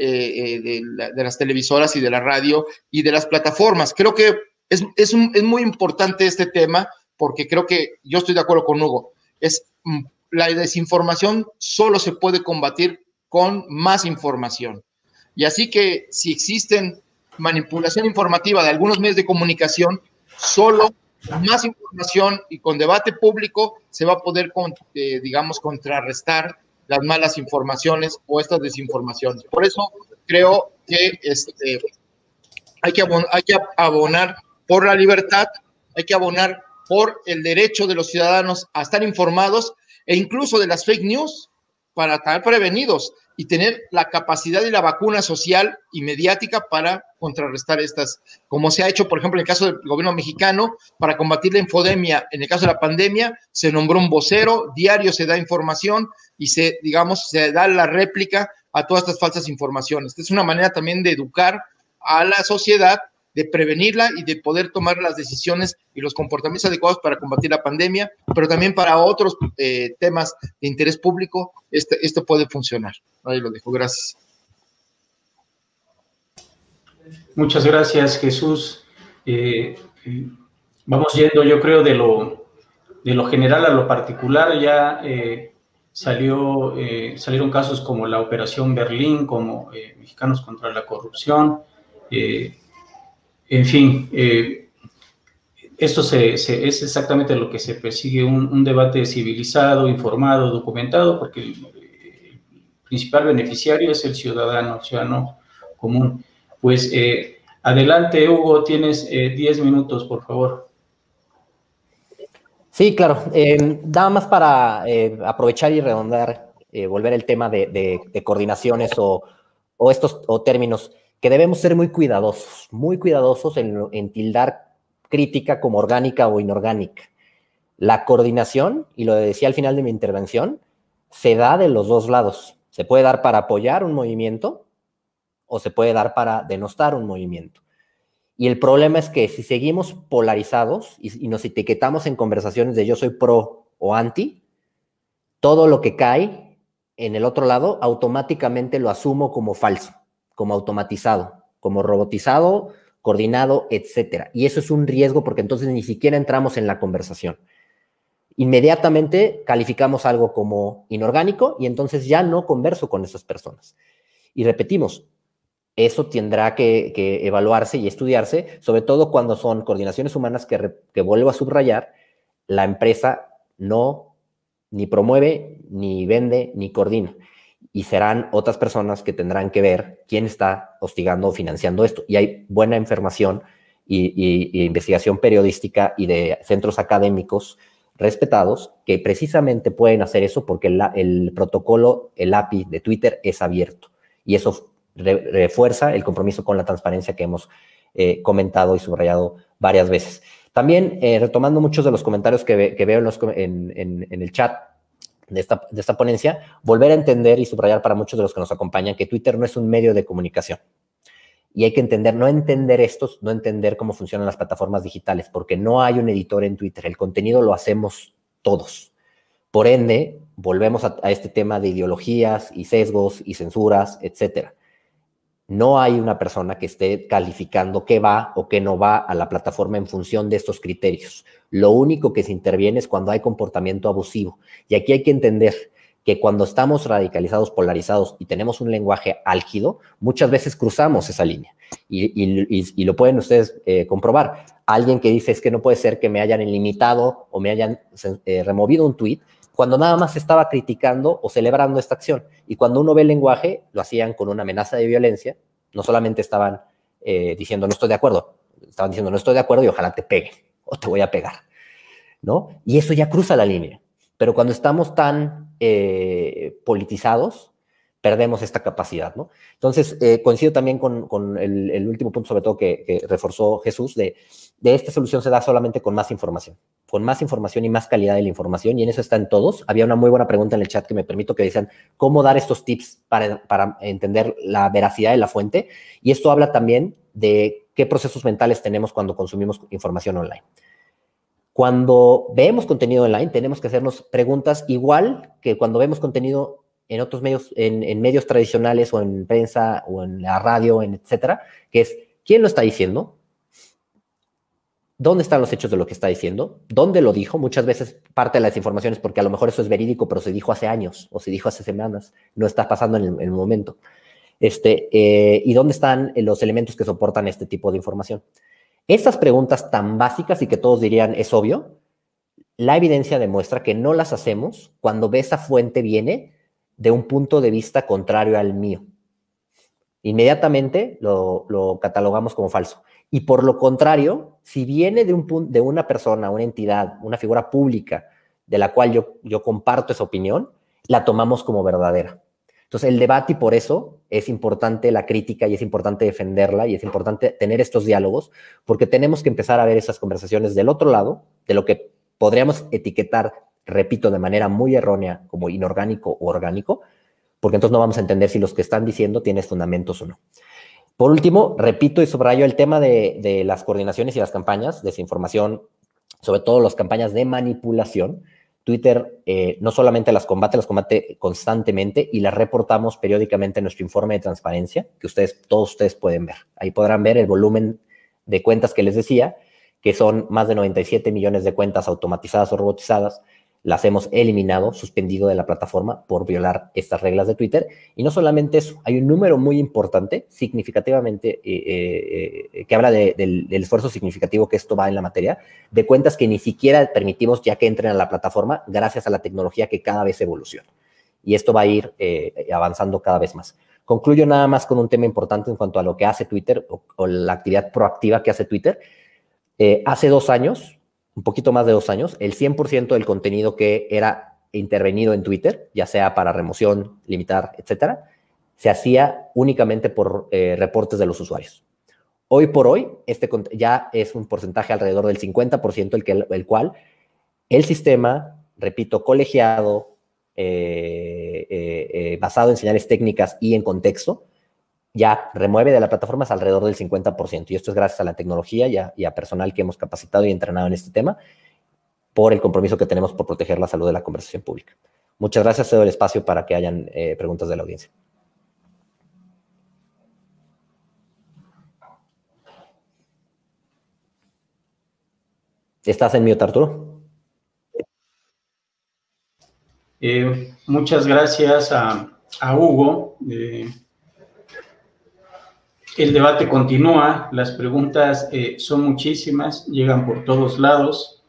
de las televisoras y de la radio y de las plataformas. Creo que es muy importante este tema porque creo que yo estoy de acuerdo con Hugo. La desinformación solo se puede combatir con más información. Y así que si existen manipulación informativa de algunos medios de comunicación, solo con más información y con debate público se va a poder, contrarrestar las malas informaciones o estas desinformaciones. Por eso creo que hay que abonar por la libertad, hay que abonar por el derecho de los ciudadanos a estar informados e incluso de las fake news para estar prevenidos y tener la capacidad y la vacuna social y mediática para contrarrestar estas, como se ha hecho, por ejemplo, en el caso del gobierno mexicano, para combatir la infodemia. En el caso de la pandemia, se nombró un vocero, diario se da información y se da la réplica a todas estas falsas informaciones. Esta es una manera también de educar a la sociedad, de prevenirla y de poder tomar las decisiones y los comportamientos adecuados para combatir la pandemia, pero también para otros temas de interés público, esto puede funcionar. Ahí lo dejo, gracias. Muchas gracias, Jesús. vamos yendo, yo creo, de lo general a lo particular. Ya salieron casos como la Operación Berlín, como Mexicanos contra la Corrupción, en fin, esto es exactamente lo que se persigue, un debate civilizado, informado, documentado, porque el principal beneficiario es el ciudadano común. Pues adelante, Hugo, tienes 10 minutos, por favor. Sí, claro. Nada más para aprovechar y redondar, volver al tema de coordinaciones o términos, que debemos ser muy cuidadosos en tildar crítica como orgánica o inorgánica. La coordinación, y lo decía al final de mi intervención, se da de los dos lados. Se puede dar para apoyar un movimiento o se puede dar para denostar un movimiento. Y el problema es que si seguimos polarizados y nos etiquetamos en conversaciones de yo soy pro o anti, todo lo que cae en el otro lado automáticamente lo asumo como falso, como automatizado, como robotizado, coordinado, etcétera. Y eso es un riesgo porque entonces ni siquiera entramos en la conversación. Inmediatamente calificamos algo como inorgánico y entonces ya no converso con esas personas. Y repetimos, eso tendrá que evaluarse y estudiarse, sobre todo cuando son coordinaciones humanas que vuelvo a subrayar, la empresa no ni promueve, ni vende, ni coordina. Y serán otras personas que tendrán que ver quién está hostigando o financiando esto. Y hay buena información y investigación periodística y de centros académicos respetados que precisamente pueden hacer eso porque el protocolo, el API de Twitter es abierto. Y eso refuerza el compromiso con la transparencia que hemos comentado y subrayado varias veces. También, retomando muchos de los comentarios que veo en el chat de esta ponencia, volver a entender y subrayar para muchos de los que nos acompañan que Twitter no es un medio de comunicación. Y hay que entender, no entender cómo funcionan las plataformas digitales, porque no hay un editor en Twitter, el contenido lo hacemos todos. Por ende, volvemos a este tema de ideologías y sesgos y censuras, etcétera. No hay una persona que esté calificando qué va o qué no va a la plataforma en función de estos criterios. Lo único que se interviene es cuando hay comportamiento abusivo. Y aquí hay que entender que cuando estamos radicalizados, polarizados y tenemos un lenguaje álgido, muchas veces cruzamos esa línea. Y lo pueden ustedes comprobar. Alguien que dice es que no puede ser que me hayan limitado o me hayan removido un tweet, cuando nada más estaba criticando o celebrando esta acción. Y cuando uno ve el lenguaje, lo hacían con una amenaza de violencia. No solamente estaban diciendo no estoy de acuerdo, estaban diciendo no estoy de acuerdo y ojalá te pegue o te voy a pegar, ¿no? Y eso ya cruza la línea. Pero cuando estamos tan politizados, perdemos esta capacidad, ¿no? Entonces, coincido también con el último punto, sobre todo que reforzó Jesús, de esta solución se da solamente con más información y más calidad de la información, y en eso están todos. Había una muy buena pregunta en el chat que me permito que decían, ¿cómo dar estos tips para entender la veracidad de la fuente? Y esto habla también de qué procesos mentales tenemos cuando consumimos información online. Cuando vemos contenido online, tenemos que hacernos preguntas igual que cuando vemos contenido en otros medios, en medios tradicionales o en prensa o en la radio, etcétera, que es, ¿quién lo está diciendo? ¿Dónde están los hechos de lo que está diciendo? ¿Dónde lo dijo? Muchas veces parte de las informaciones, porque a lo mejor eso es verídico, pero se dijo hace años o se dijo hace semanas, no está pasando en el momento. ¿Y dónde están los elementos que soportan este tipo de información? Estas preguntas tan básicas y que todos dirían es obvio, la evidencia demuestra que no las hacemos cuando esa fuente viene de un punto de vista contrario al mío. Inmediatamente lo catalogamos como falso. Y por lo contrario, si viene de una persona, una entidad, una figura pública de la cual yo comparto esa opinión, la tomamos como verdadera. Entonces, el debate, y por eso es importante la crítica y es importante defenderla y es importante tener estos diálogos, porque tenemos que empezar a ver esas conversaciones del otro lado, de lo que podríamos etiquetar, repito, de manera muy errónea como inorgánico o orgánico, porque entonces no vamos a entender si los que están diciendo tienen fundamentos o no. Por último, repito y subrayo el tema de las coordinaciones y las campañas, desinformación, sobre todo las campañas de manipulación. Twitter no solamente las combate constantemente y las reportamos periódicamente en nuestro informe de transparencia, que todos ustedes pueden ver. Ahí podrán ver el volumen de cuentas que les decía, que son más de 97 millones de cuentas automatizadas o robotizadas, las hemos eliminado, suspendido de la plataforma por violar estas reglas de Twitter. Y no solamente eso, hay un número muy importante, significativamente, que habla del esfuerzo significativo que esto va en la materia, de cuentas que ni siquiera permitimos ya que entren a la plataforma gracias a la tecnología que cada vez evoluciona. Y esto va a ir avanzando cada vez más. Concluyo nada más con un tema importante en cuanto a lo que hace Twitter o la actividad proactiva que hace Twitter. Hace 2 años, un poquito más de 2 años, el 100% del contenido que era intervenido en Twitter, ya sea para remoción, limitar, etcétera, se hacía únicamente por reportes de los usuarios. Hoy por hoy, ya es un porcentaje alrededor del 50% el cual el sistema, repito, colegiado, basado en señales técnicas y en contexto, ya remueve de las plataformas alrededor del 50%. Y esto es gracias a la tecnología y a personal que hemos capacitado y entrenado en este tema por el compromiso que tenemos por proteger la salud de la conversación pública. Muchas gracias. Cedo el espacio para que hayan preguntas de la audiencia. ¿Estás en mute, Arturo? Muchas gracias a Hugo. El debate continúa, las preguntas son muchísimas, llegan por todos lados.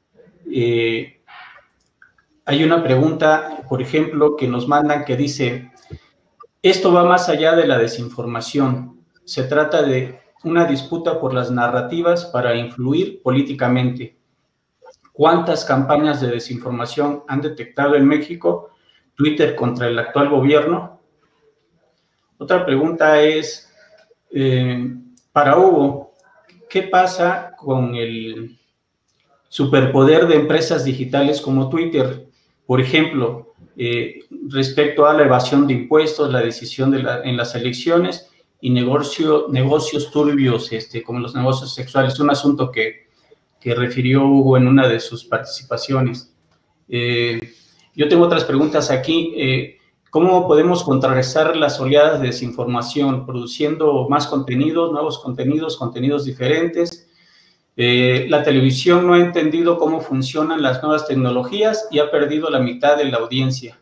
Hay una pregunta, por ejemplo, que nos mandan que dice, esto va más allá de la desinformación. Se trata de una disputa por las narrativas para influir políticamente. ¿Cuántas campañas de desinformación han detectado en México Twitter contra el actual gobierno? Otra pregunta es, para Hugo, ¿qué pasa con el superpoder de empresas digitales como Twitter? Por ejemplo, respecto a la evasión de impuestos, la decisión en las elecciones y negocios turbios, como los negocios sexuales, un asunto que refirió Hugo en una de sus participaciones. Yo tengo otras preguntas aquí. ¿Cómo podemos contrarrestar las oleadas de desinformación? Produciendo más contenidos, nuevos contenidos diferentes. La televisión no ha entendido cómo funcionan las nuevas tecnologías y ha perdido la mitad de la audiencia.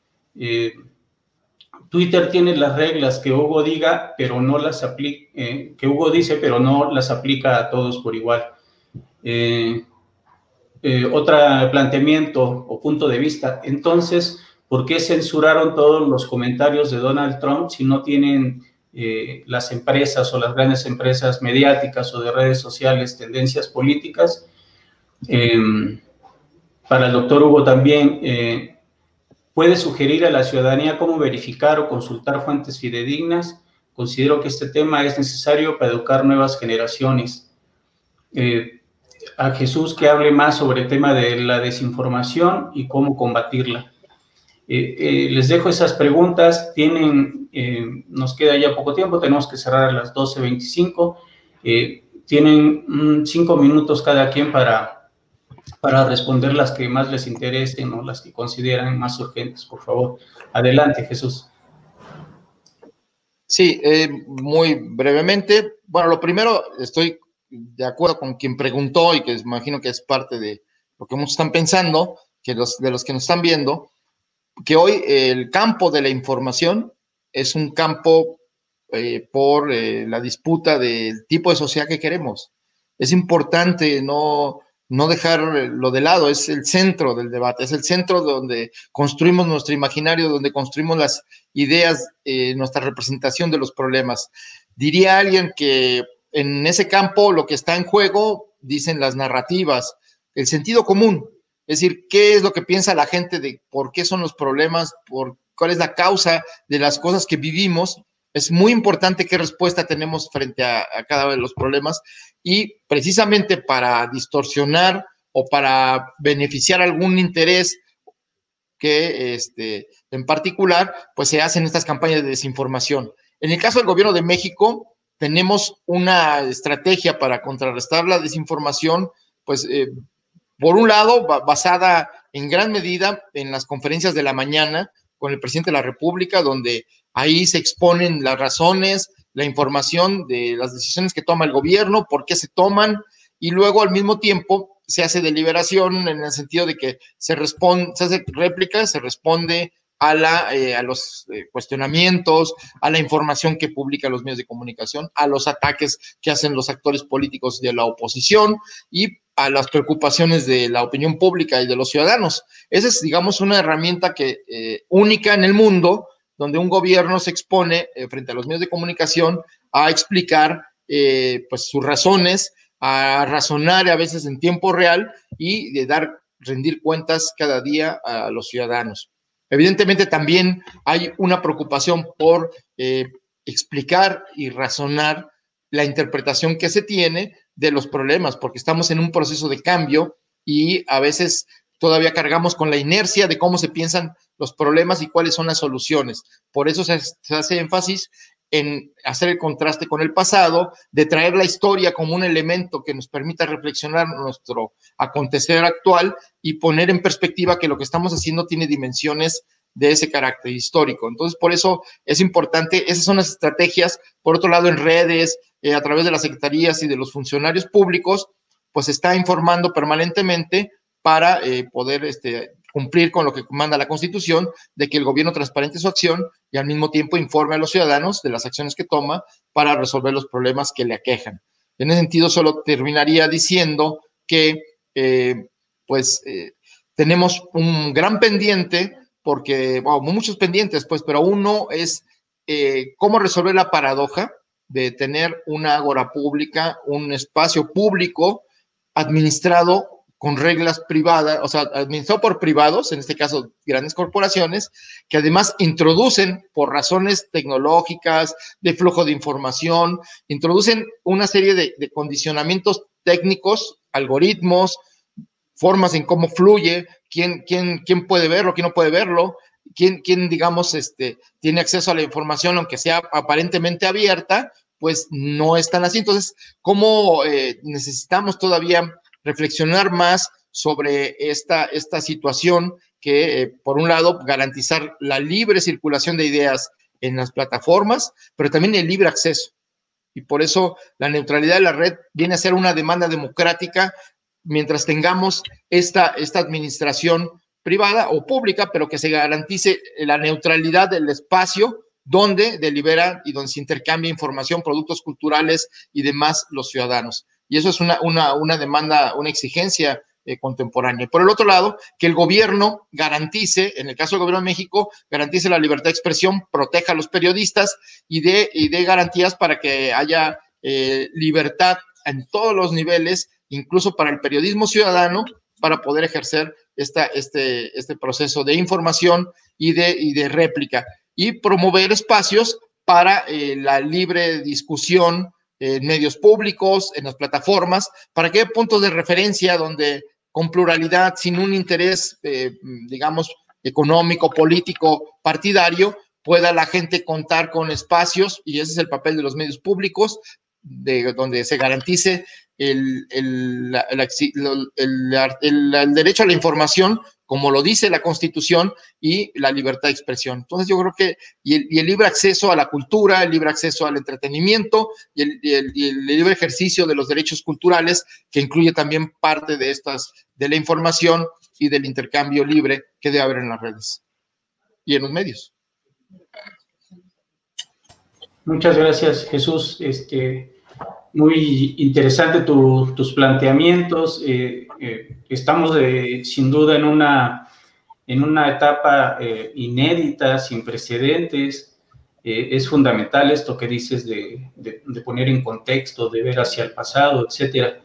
Twitter tiene las reglas que Hugo diga, pero no las aplica, que Hugo dice, pero no las aplica a todos por igual. Otro planteamiento o punto de vista. Entonces, ¿por qué censuraron todos los comentarios de Donald Trump si no tienen las empresas o las grandes empresas mediáticas o de redes sociales tendencias políticas? Para el doctor Hugo también, ¿puede sugerir a la ciudadanía cómo verificar o consultar fuentes fidedignas? Considero que este tema es necesario para educar nuevas generaciones. A Jesús que hable más sobre el tema de la desinformación y cómo combatirla. Les dejo esas preguntas. Nos queda ya poco tiempo, tenemos que cerrar a las 12:25. Tienen 5 minutos cada quien para responder las que más les interesen o las que consideran más urgentes, por favor. Adelante, Jesús. Sí, muy brevemente. Bueno, lo primero, estoy de acuerdo con quien preguntó y que imagino que es parte de lo que muchos están pensando, que de los que nos están viendo, que hoy el campo de la información es un campo por la disputa del tipo de sociedad que queremos. Es importante no dejarlo de lado, es el centro del debate, es el centro donde construimos nuestro imaginario, donde construimos las ideas, nuestra representación de los problemas. Diría alguien que en ese campo lo que está en juego, dicen las narrativas, el sentido común, es decir, qué es lo que piensa la gente de por qué son los problemas, cuál es la causa de las cosas que vivimos. Es muy importante qué respuesta tenemos frente a cada uno de los problemas y precisamente para distorsionar o para beneficiar algún interés que en particular, pues se hacen estas campañas de desinformación. En el caso del gobierno de México, tenemos una estrategia para contrarrestar la desinformación, pues por un lado, basada en gran medida en las conferencias de la mañana con el presidente de la República, donde ahí se exponen las razones, la información de las decisiones que toma el gobierno, por qué se toman, y luego al mismo tiempo se hace deliberación en el sentido de que se hace réplica, se responde a los cuestionamientos, a la información que publican los medios de comunicación, a los ataques que hacen los actores políticos de la oposición y a las preocupaciones de la opinión pública y de los ciudadanos. Esa es, digamos, una herramienta única en el mundo, donde un gobierno se expone frente a los medios de comunicación a explicar pues sus razones, a razonar a veces en tiempo real y de rendir cuentas cada día a los ciudadanos. Evidentemente también hay una preocupación por explicar y razonar la interpretación que se tiene de los problemas, porque estamos en un proceso de cambio y a veces todavía cargamos con la inercia de cómo se piensan los problemas y cuáles son las soluciones. Por eso se hace énfasis en hacer el contraste con el pasado, de traer la historia como un elemento que nos permita reflexionar nuestro acontecer actual y poner en perspectiva que lo que estamos haciendo tiene dimensiones de ese carácter histórico. Entonces, por eso es importante, esas son las estrategias. Por otro lado, en redes, a través de las secretarías y de los funcionarios públicos, pues se está informando permanentemente para poder cumplir con lo que manda la Constitución, de que el gobierno transparente su acción y al mismo tiempo informe a los ciudadanos de las acciones que toma para resolver los problemas que le aquejan. En ese sentido, solo terminaría diciendo que tenemos un gran pendiente, porque, muchos pendientes, pues, pero uno es cómo resolver la paradoja de tener una ágora pública, un espacio público administrado con reglas privadas, o sea, administrado por privados, en este caso grandes corporaciones, que además introducen, por razones tecnológicas, de flujo de información, introducen una serie de condicionamientos técnicos, algoritmos, formas en cómo fluye, quién puede verlo, quién no puede verlo, quién digamos, tiene acceso a la información, aunque sea aparentemente abierta, pues no es tan así. Entonces, ¿cómo necesitamos todavía reflexionar más sobre esta situación que, por un lado, garantizar la libre circulación de ideas en las plataformas, pero también el libre acceso? Y por eso la neutralidad de la red viene a ser una demanda democrática mientras tengamos esta administración privada o pública, pero que se garantice la neutralidad del espacio donde deliberan y donde se intercambia información, productos culturales y demás los ciudadanos. Y eso es una demanda, una exigencia contemporánea. Por el otro lado, que el gobierno garantice, en el caso del gobierno de México, garantice la libertad de expresión, proteja a los periodistas y dé garantías para que haya libertad en todos los niveles, incluso para el periodismo ciudadano, para poder ejercer este proceso de información y de réplica, y promover espacios para la libre discusión en medios públicos, en las plataformas, para que haya puntos de referencia donde, con pluralidad, sin un interés, digamos, económico, político, partidario, pueda la gente contar con espacios, y ese es el papel de los medios públicos, donde se garantice el derecho a la información, como lo dice la Constitución, y la libertad de expresión. Entonces yo creo que, y el libre acceso a la cultura, el libre acceso al entretenimiento, y el libre ejercicio de los derechos culturales, que incluye también parte de la información y del intercambio libre que debe haber en las redes y en los medios. Muchas gracias, Jesús. Muy interesante tus planteamientos. Estamos sin duda en una etapa inédita, sin precedentes. Es fundamental esto que dices de poner en contexto, de ver hacia el pasado, etcétera.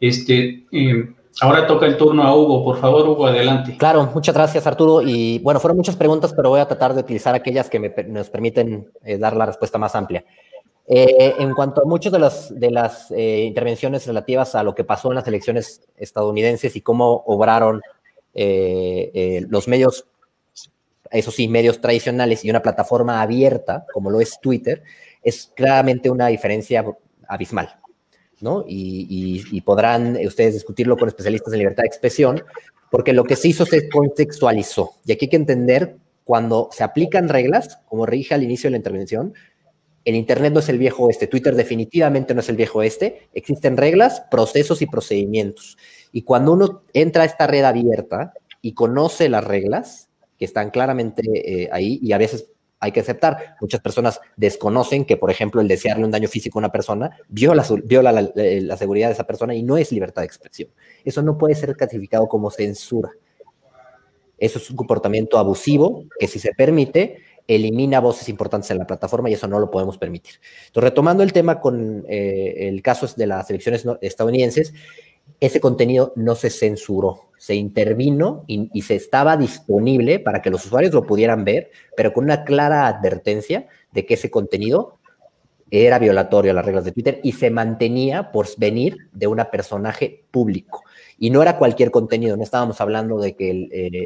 Ahora toca el turno a Hugo. Por favor, Hugo, adelante. Claro, muchas gracias, Arturo. Y bueno, fueron muchas preguntas, pero voy a tratar de utilizar aquellas que nos permiten dar la respuesta más amplia. En cuanto a muchas de las intervenciones relativas a lo que pasó en las elecciones estadounidenses y cómo obraron los medios, eso sí, medios tradicionales y una plataforma abierta, como lo es Twitter, es claramente una diferencia abismal, ¿no? Y podrán ustedes discutirlo con especialistas en libertad de expresión, porque lo que se hizo se contextualizó. Y aquí hay que entender, cuando se aplican reglas, como dije al inicio de la intervención, El Internet no es el viejo oeste, Twitter definitivamente no es el viejo oeste, existen reglas, procesos y procedimientos. Y cuando uno entra a esta red abierta y conoce las reglas, que están claramente ahí, y a veces hay que aceptar, muchas personas desconocen que, por ejemplo, el desearle un daño físico a una persona viola la seguridad de esa persona y no es libertad de expresión. Eso no puede ser clasificado como censura. Eso es un comportamiento abusivo que, si se permite, elimina voces importantes en la plataforma y eso no lo podemos permitir. Entonces, retomando el tema con el caso de las elecciones estadounidenses, ese contenido no se censuró, se intervino y se estaba disponible para que los usuarios lo pudieran ver, pero con una clara advertencia de que ese contenido era violatorio a las reglas de Twitter y se mantenía por venir de un personaje público. Y no era cualquier contenido, no estábamos hablando de que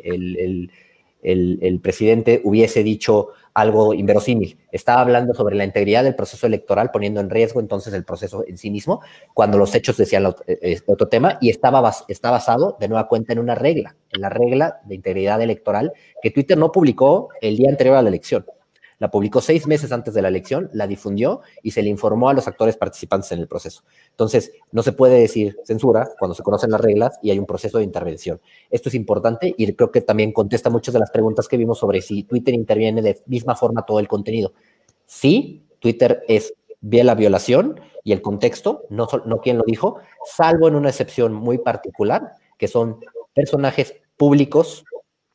el presidente hubiese dicho algo inverosímil. Estaba hablando sobre la integridad del proceso electoral, poniendo en riesgo entonces el proceso en sí mismo, cuando los hechos decían otro tema, y está basado de nueva cuenta en la regla de integridad electoral que Twitter no publicó el día anterior a la elección. La publicó 6 meses antes de la elección, la difundió y se le informó a los actores participantes en el proceso. Entonces, no se puede decir censura cuando se conocen las reglas y hay un proceso de intervención. Esto es importante y creo que también contesta muchas de las preguntas que vimos sobre si Twitter interviene de misma forma todo el contenido. Sí, Twitter ve la violación y el contexto, no quién lo dijo, salvo en una excepción muy particular, que son personajes públicos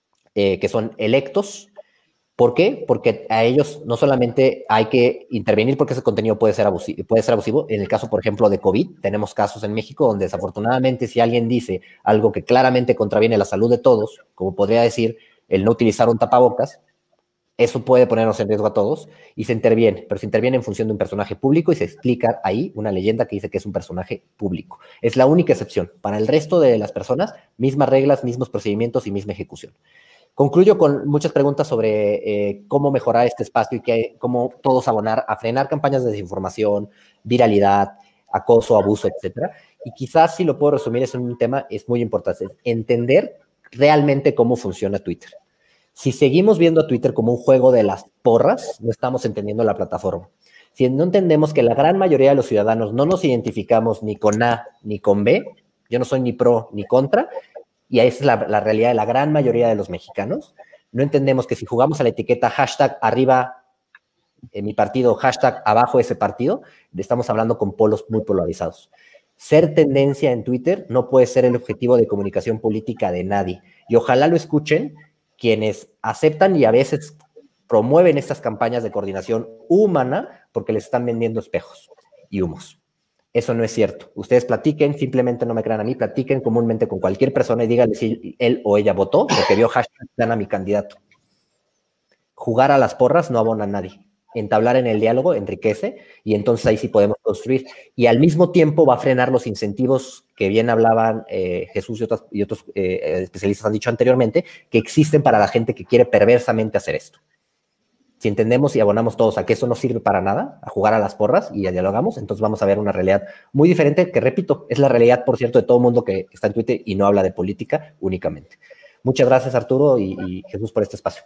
que son electos. ¿Por qué? Porque a ellos no solamente hay que intervenir porque ese contenido puede ser abusivo. En el caso, por ejemplo, de COVID, tenemos casos en México donde desafortunadamente si alguien dice algo que claramente contraviene la salud de todos, como podría decir el no utilizar un tapabocas, eso puede ponernos en riesgo a todos y se interviene, pero se interviene en función de un personaje público y se explica ahí una leyenda que dice que es un personaje público. Es la única excepción. Para el resto de las personas, mismas reglas, mismos procedimientos y misma ejecución. Concluyo con muchas preguntas sobre cómo mejorar este espacio y cómo todos abonar a frenar campañas de desinformación, viralidad, acoso, abuso, etcétera. Y quizás, si lo puedo resumir, es un tema es muy importante, es entender realmente cómo funciona Twitter. Si seguimos viendo a Twitter como un juego de las porras, no estamos entendiendo la plataforma. Si no entendemos que la gran mayoría de los ciudadanos no nos identificamos ni con A ni con B, yo no soy ni pro ni contra, y esa es la realidad de la gran mayoría de los mexicanos, no entendemos que si jugamos a la etiqueta hashtag arriba mi partido, hashtag abajo ese partido, estamos hablando con polos muy polarizados. Ser tendencia en Twitter no puede ser el objetivo de comunicación política de nadie. Y ojalá lo escuchen quienes aceptan y a veces promueven estas campañas de coordinación humana porque les están vendiendo espejos y humos. Eso no es cierto. Ustedes platiquen, simplemente no me crean a mí, platiquen comúnmente con cualquier persona y díganle si él o ella votó porque vio hashtag dan a mi candidato. Jugar a las porras no abona a nadie. Entablar en el diálogo enriquece y entonces ahí sí podemos construir. Y al mismo tiempo va a frenar los incentivos que bien hablaban Jesús y otros especialistas han dicho anteriormente, que existen para la gente que quiere perversamente hacer esto. Si entendemos y abonamos todos a que eso no sirve para nada, a jugar a las porras y a dialogamos, entonces vamos a ver una realidad muy diferente que, repito, es la realidad, por cierto, de todo el mundo que está en Twitter y no habla de política únicamente. Muchas gracias, Arturo y Jesús, por este espacio.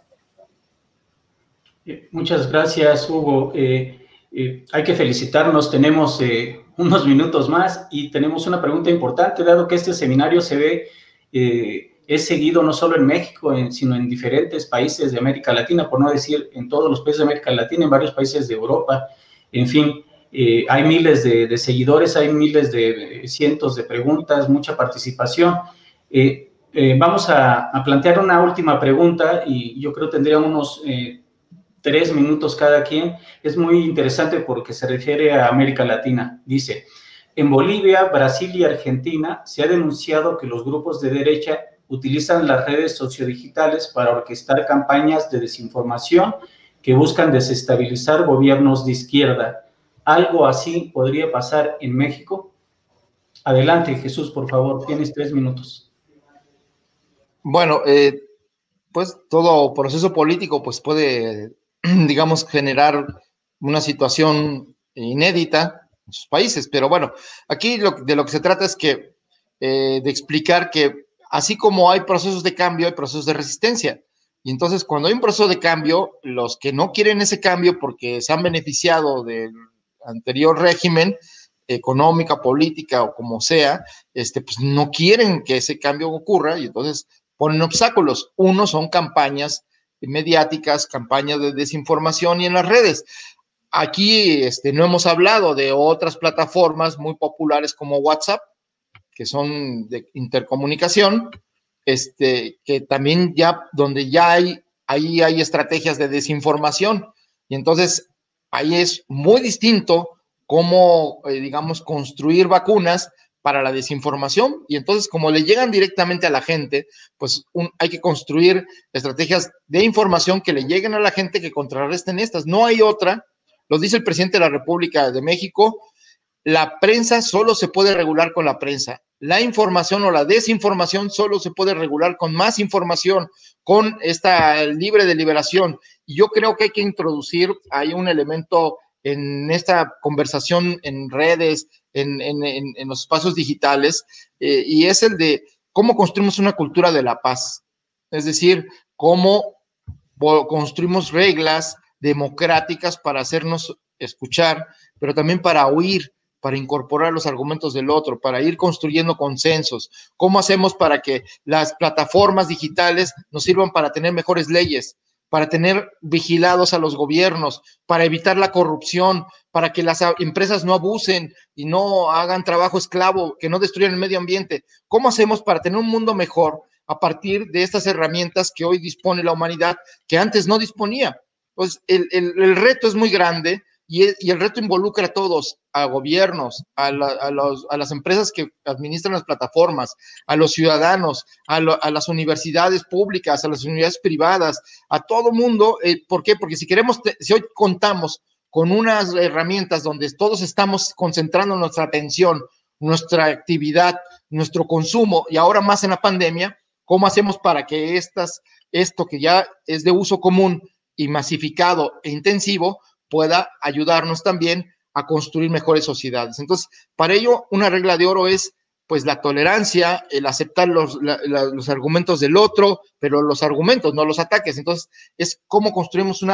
Muchas gracias, Hugo. Hay que felicitarnos, tenemos unos minutos más y tenemos una pregunta importante, dado que este seminario se ve... es seguido no solo en México, sino en diferentes países de América Latina, por no decir en todos los países de América Latina, en varios países de Europa, en fin, hay miles de seguidores, hay miles de cientos de preguntas, mucha participación. Vamos a plantear una última pregunta y yo creo que tendría unos 3 minutos cada quien. Es muy interesante porque se refiere a América Latina. Dice, en Bolivia, Brasil y Argentina se ha denunciado que los grupos de derecha utilizan las redes sociodigitales para orquestar campañas de desinformación que buscan desestabilizar gobiernos de izquierda. ¿Algo así podría pasar en México? Adelante, Jesús, por favor, tienes 3 minutos. Bueno, pues todo proceso político pues puede, digamos, generar una situación inédita en sus países, pero bueno, aquí de lo que se trata es que de explicar que así como hay procesos de cambio, hay procesos de resistencia. Y entonces, cuando hay un proceso de cambio, los que no quieren ese cambio porque se han beneficiado del anterior régimen, económica, política o como sea, pues no quieren que ese cambio ocurra y entonces ponen obstáculos. Uno son campañas mediáticas, campañas de desinformación y en las redes. Aquí no hemos hablado de otras plataformas muy populares como WhatsApp, que son de intercomunicación, que también ya, donde ya ahí hay estrategias de desinformación. Y entonces ahí es muy distinto cómo, digamos, construir vacunas para la desinformación. Y entonces, como le llegan directamente a la gente, pues hay que construir estrategias de información que le lleguen a la gente que contrarresten estas. No hay otra, lo dice el presidente de la República de México, la prensa solo se puede regular con la prensa. La información o la desinformación solo se puede regular con más información, con esta libre deliberación. Y yo creo que hay que introducir ahí un elemento en esta conversación en redes, en los espacios digitales, y es el de cómo construimos una cultura de la paz. Es decir, cómo construimos reglas democráticas para hacernos escuchar, pero también para oír, para incorporar los argumentos del otro, para ir construyendo consensos. ¿Cómo hacemos para que las plataformas digitales nos sirvan para tener mejores leyes, para tener vigilados a los gobiernos, para evitar la corrupción, para que las empresas no abusen y no hagan trabajo esclavo, que no destruyan el medio ambiente? ¿Cómo hacemos para tener un mundo mejor a partir de estas herramientas que hoy dispone la humanidad, que antes no disponía? Pues el reto es muy grande. Y el reto involucra a todos, a gobiernos, a las empresas que administran las plataformas, a los ciudadanos, a las universidades públicas, a las universidades privadas, a todo mundo. ¿Por qué? Porque si hoy contamos con unas herramientas donde todos estamos concentrando nuestra atención, nuestra actividad, nuestro consumo, y ahora más en la pandemia, ¿cómo hacemos para que esto que ya es de uso común y masificado e intensivo pueda ayudarnos también a construir mejores sociedades? Entonces, para ello, una regla de oro es, pues, la tolerancia, el aceptar los argumentos del otro, pero los argumentos, no los ataques. Entonces, es cómo construimos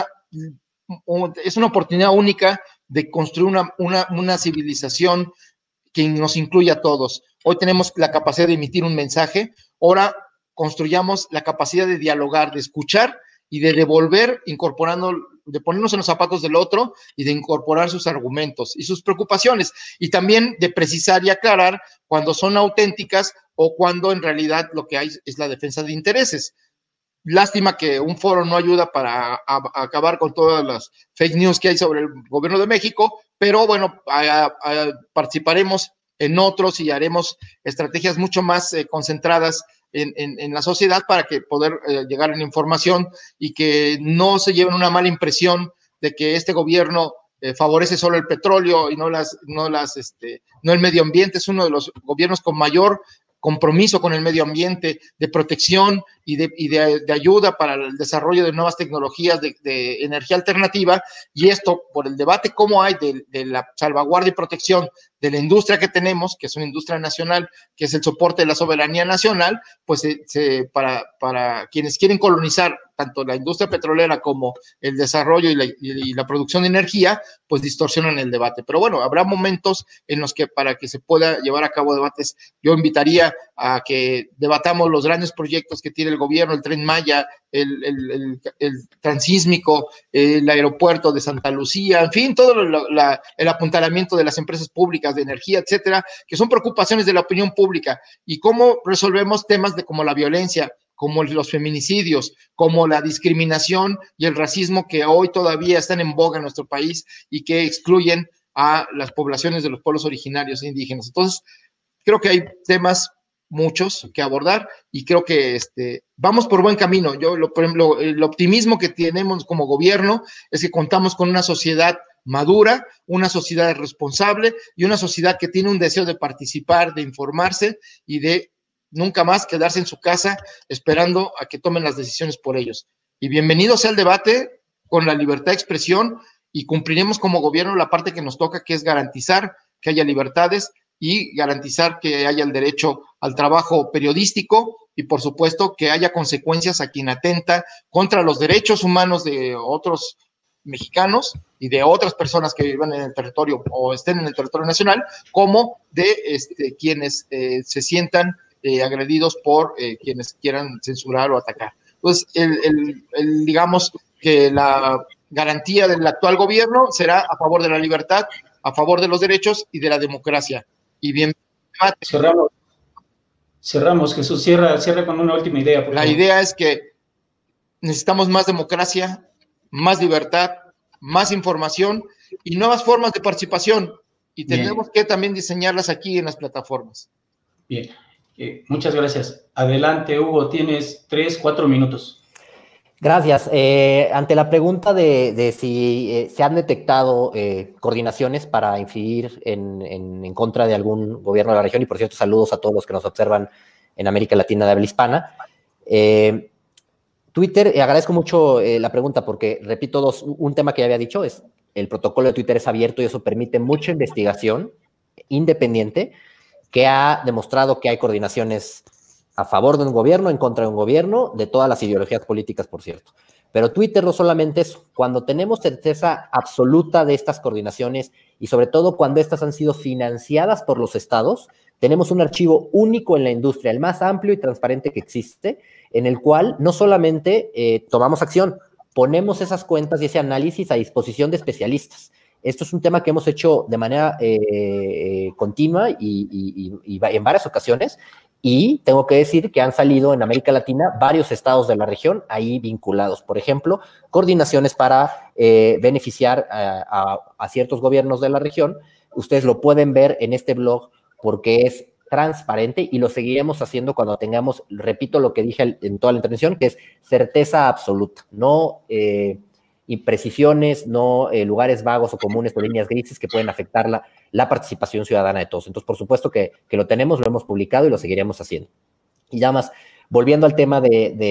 es una oportunidad única de construir una civilización que nos incluya a todos. Hoy tenemos la capacidad de emitir un mensaje, ahora construyamos la capacidad de dialogar, de escuchar y de devolver, de ponernos en los zapatos del otro y de incorporar sus argumentos y sus preocupaciones, y también de precisar y aclarar cuando son auténticas o cuando en realidad lo que hay es la defensa de intereses. Lástima que un foro no ayuda para acabar con todas las fake news que hay sobre el gobierno de México, pero bueno, participaremos en otros y haremos estrategias mucho más concentradas en la sociedad para que poder llegar a la información y que no se lleven una mala impresión de que este gobierno favorece solo el petróleo y no el medio ambiente. Es uno de los gobiernos con mayor compromiso con el medio ambiente, de protección y de ayuda para el desarrollo de nuevas tecnologías de energía alternativa, y esto por el debate como hay de la salvaguardia y protección de la industria que tenemos, que es una industria nacional, que es el soporte de la soberanía nacional, pues para quienes quieren colonizar tanto la industria petrolera como el desarrollo y la producción de energía, pues distorsionan el debate. Pero bueno, habrá momentos en los que para que se pueda llevar a cabo debates, yo invitaría a que debatamos los grandes proyectos que tiene el gobierno, el Tren Maya, el transísmico, el aeropuerto de Santa Lucía, en fin, todo el apuntalamiento de las empresas públicas de energía, etcétera, que son preocupaciones de la opinión pública, y cómo resolvemos temas como la violencia, como los feminicidios, como la discriminación y el racismo que hoy todavía están en boga en nuestro país y que excluyen a las poblaciones de los pueblos originarios e indígenas. Entonces, creo que hay temas muchos que abordar y creo que vamos por buen camino. Por ejemplo, el optimismo que tenemos como gobierno es que contamos con una sociedad madura, una sociedad responsable y una sociedad que tiene un deseo de participar, de informarse y de nunca más quedarse en su casa esperando a que tomen las decisiones por ellos. Y bienvenido sea el debate con la libertad de expresión, y cumpliremos como gobierno la parte que nos toca, que es garantizar que haya libertades y garantizar que haya el derecho al trabajo periodístico y por supuesto que haya consecuencias a quien atenta contra los derechos humanos de otros mexicanos y de otras personas que vivan en el territorio o estén en el territorio nacional, como de quienes se sientan agredidos por quienes quieran censurar o atacar. Entonces, digamos que la garantía del actual gobierno será a favor de la libertad, a favor de los derechos y de la democracia. Y bien, cerramos, Jesús, cierra con una última idea, por favor. La idea es que necesitamos más democracia, más libertad, más información y nuevas formas de participación, y tenemos que también diseñarlas aquí en las plataformas. Bien, muchas gracias. Adelante, Hugo, tienes 3-4 minutos. Gracias. Ante la pregunta de si se han detectado coordinaciones para incidir en contra de algún gobierno de la región, y por cierto, saludos a todos los que nos observan en América Latina de habla hispana. Twitter, agradezco mucho la pregunta porque, repito, un tema que ya había dicho es el protocolo de Twitter es abierto y eso permite mucha investigación independiente que ha demostrado que hay coordinaciones a favor de un gobierno, en contra de un gobierno, de todas las ideologías políticas, por cierto. Pero Twitter no solamente eso. Cuando tenemos certeza absoluta de estas coordinaciones y sobre todo cuando estas han sido financiadas por los estados, tenemos un archivo único en la industria, el más amplio y transparente que existe, en el cual no solamente tomamos acción, ponemos esas cuentas y ese análisis a disposición de especialistas. Esto es un tema que hemos hecho de manera continua y en varias ocasiones, y tengo que decir que han salido en América Latina varios estados de la región ahí vinculados. Por ejemplo, coordinaciones para beneficiar a ciertos gobiernos de la región. Ustedes lo pueden ver en este blog porque es transparente y lo seguiremos haciendo cuando tengamos, repito lo que dije en toda la intervención, que es certeza absoluta, no imprecisiones, no lugares vagos o comunes o líneas grises que pueden afectar la participación ciudadana de todos. Entonces, por supuesto que lo tenemos, lo hemos publicado y lo seguiremos haciendo. Y ya más, volviendo al tema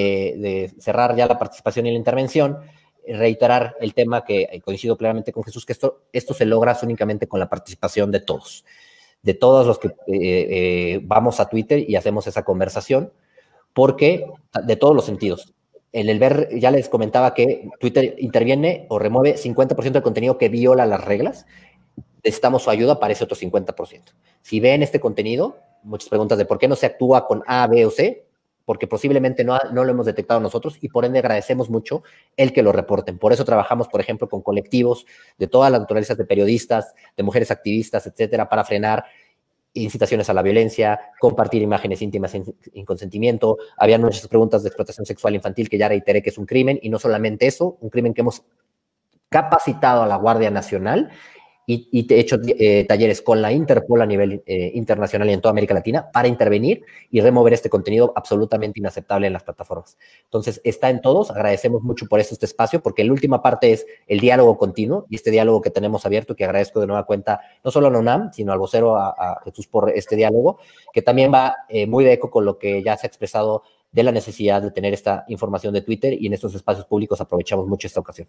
de cerrar ya la participación y la intervención, reiterar el tema que coincido plenamente con Jesús, que esto se logra únicamente con la participación de todos los que vamos a Twitter y hacemos esa conversación, porque de todos los sentidos. En el ver, ya les comentaba que Twitter interviene o remueve 50% del contenido que viola las reglas. Necesitamos su ayuda para ese otro 50%. Si ven este contenido, muchas preguntas de por qué no se actúa con A, B o C, porque posiblemente no lo hemos detectado nosotros y por ende agradecemos mucho el que lo reporten. Por eso trabajamos, por ejemplo, con colectivos de todas las naturalezas de periodistas, de mujeres activistas, etcétera, para frenar incitaciones a la violencia, compartir imágenes íntimas sin consentimiento. Había muchas preguntas de explotación sexual infantil que ya reiteré que es un crimen, y no solamente eso, un crimen que hemos capacitado a la Guardia Nacional y hecho talleres con la Interpol a nivel internacional y en toda América Latina para intervenir y remover este contenido absolutamente inaceptable en las plataformas. Entonces, está en todos. Agradecemos mucho por este espacio, porque la última parte es el diálogo continuo y este diálogo que tenemos abierto, que agradezco de nueva cuenta no solo a la UNAM, sino al vocero, a Jesús, por este diálogo, que también va muy de eco con lo que ya se ha expresado de la necesidad de tener esta información de Twitter, y en estos espacios públicos aprovechamos mucho esta ocasión.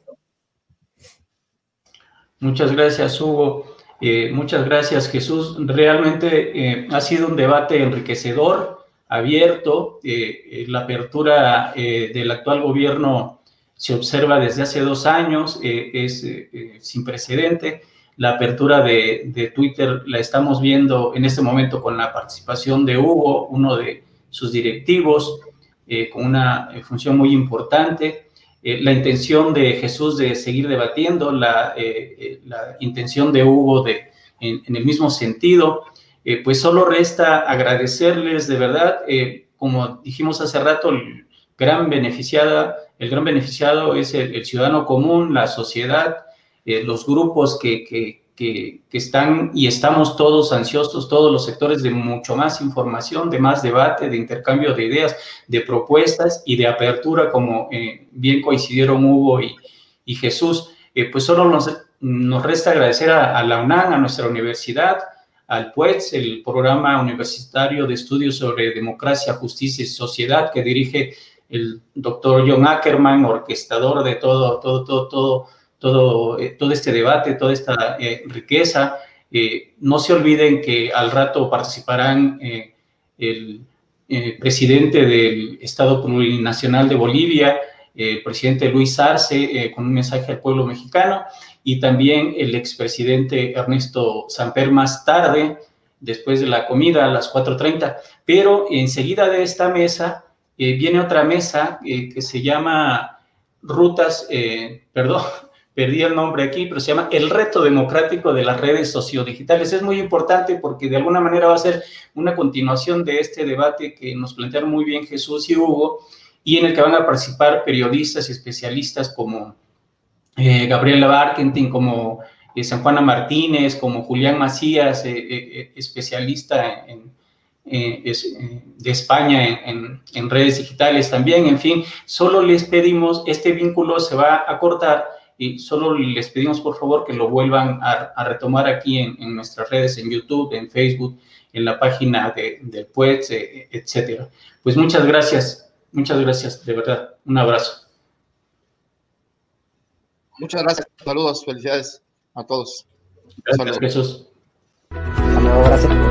Muchas gracias, Hugo. Muchas gracias, Jesús. Realmente ha sido un debate enriquecedor, abierto. La apertura del actual gobierno se observa desde hace 2 años, es sin precedente. La apertura de Twitter la estamos viendo en este momento con la participación de Hugo, uno de sus directivos, con una función muy importante. La intención de Jesús de seguir debatiendo, la intención de Hugo en el mismo sentido, pues solo resta agradecerles de verdad. Como dijimos hace rato, el gran beneficiado es el ciudadano común, la sociedad, los grupos que están y estamos todos ansiosos, todos los sectores, de mucho más información, de más debate, de intercambio de ideas, de propuestas y de apertura, como bien coincidieron Hugo y Jesús. Pues solo nos resta agradecer a la UNAM, a nuestra universidad, al PUETS, el Programa Universitario de Estudios sobre Democracia, Justicia y Sociedad, que dirige el doctor John Ackerman, orquestador de todo este debate, toda esta riqueza. No se olviden que al rato participarán el presidente del Estado Plurinacional de Bolivia, el presidente Luis Arce, con un mensaje al pueblo mexicano, y también el expresidente Ernesto Samper más tarde, después de la comida, a las 4:30. Pero enseguida de esta mesa viene otra mesa que se llama perdí el nombre aquí, pero se llama El Reto Democrático de las Redes Sociodigitales. Es muy importante porque de alguna manera va a ser una continuación de este debate que nos plantearon muy bien Jesús y Hugo, y en el que van a participar periodistas y especialistas como Gabriela Barkentin, como San Juana Martínez, como Julián Macías, especialista de España en redes digitales también. En fin, solo les pedimos, este vínculo se va a cortar y solo les pedimos por favor que lo vuelvan a retomar aquí en nuestras redes, en YouTube, en Facebook, en la página del PUEX, etcétera. Pues muchas gracias, de verdad. Un abrazo. Muchas gracias, saludos, felicidades a todos. Gracias, Jesús. Hasta luego, gracias.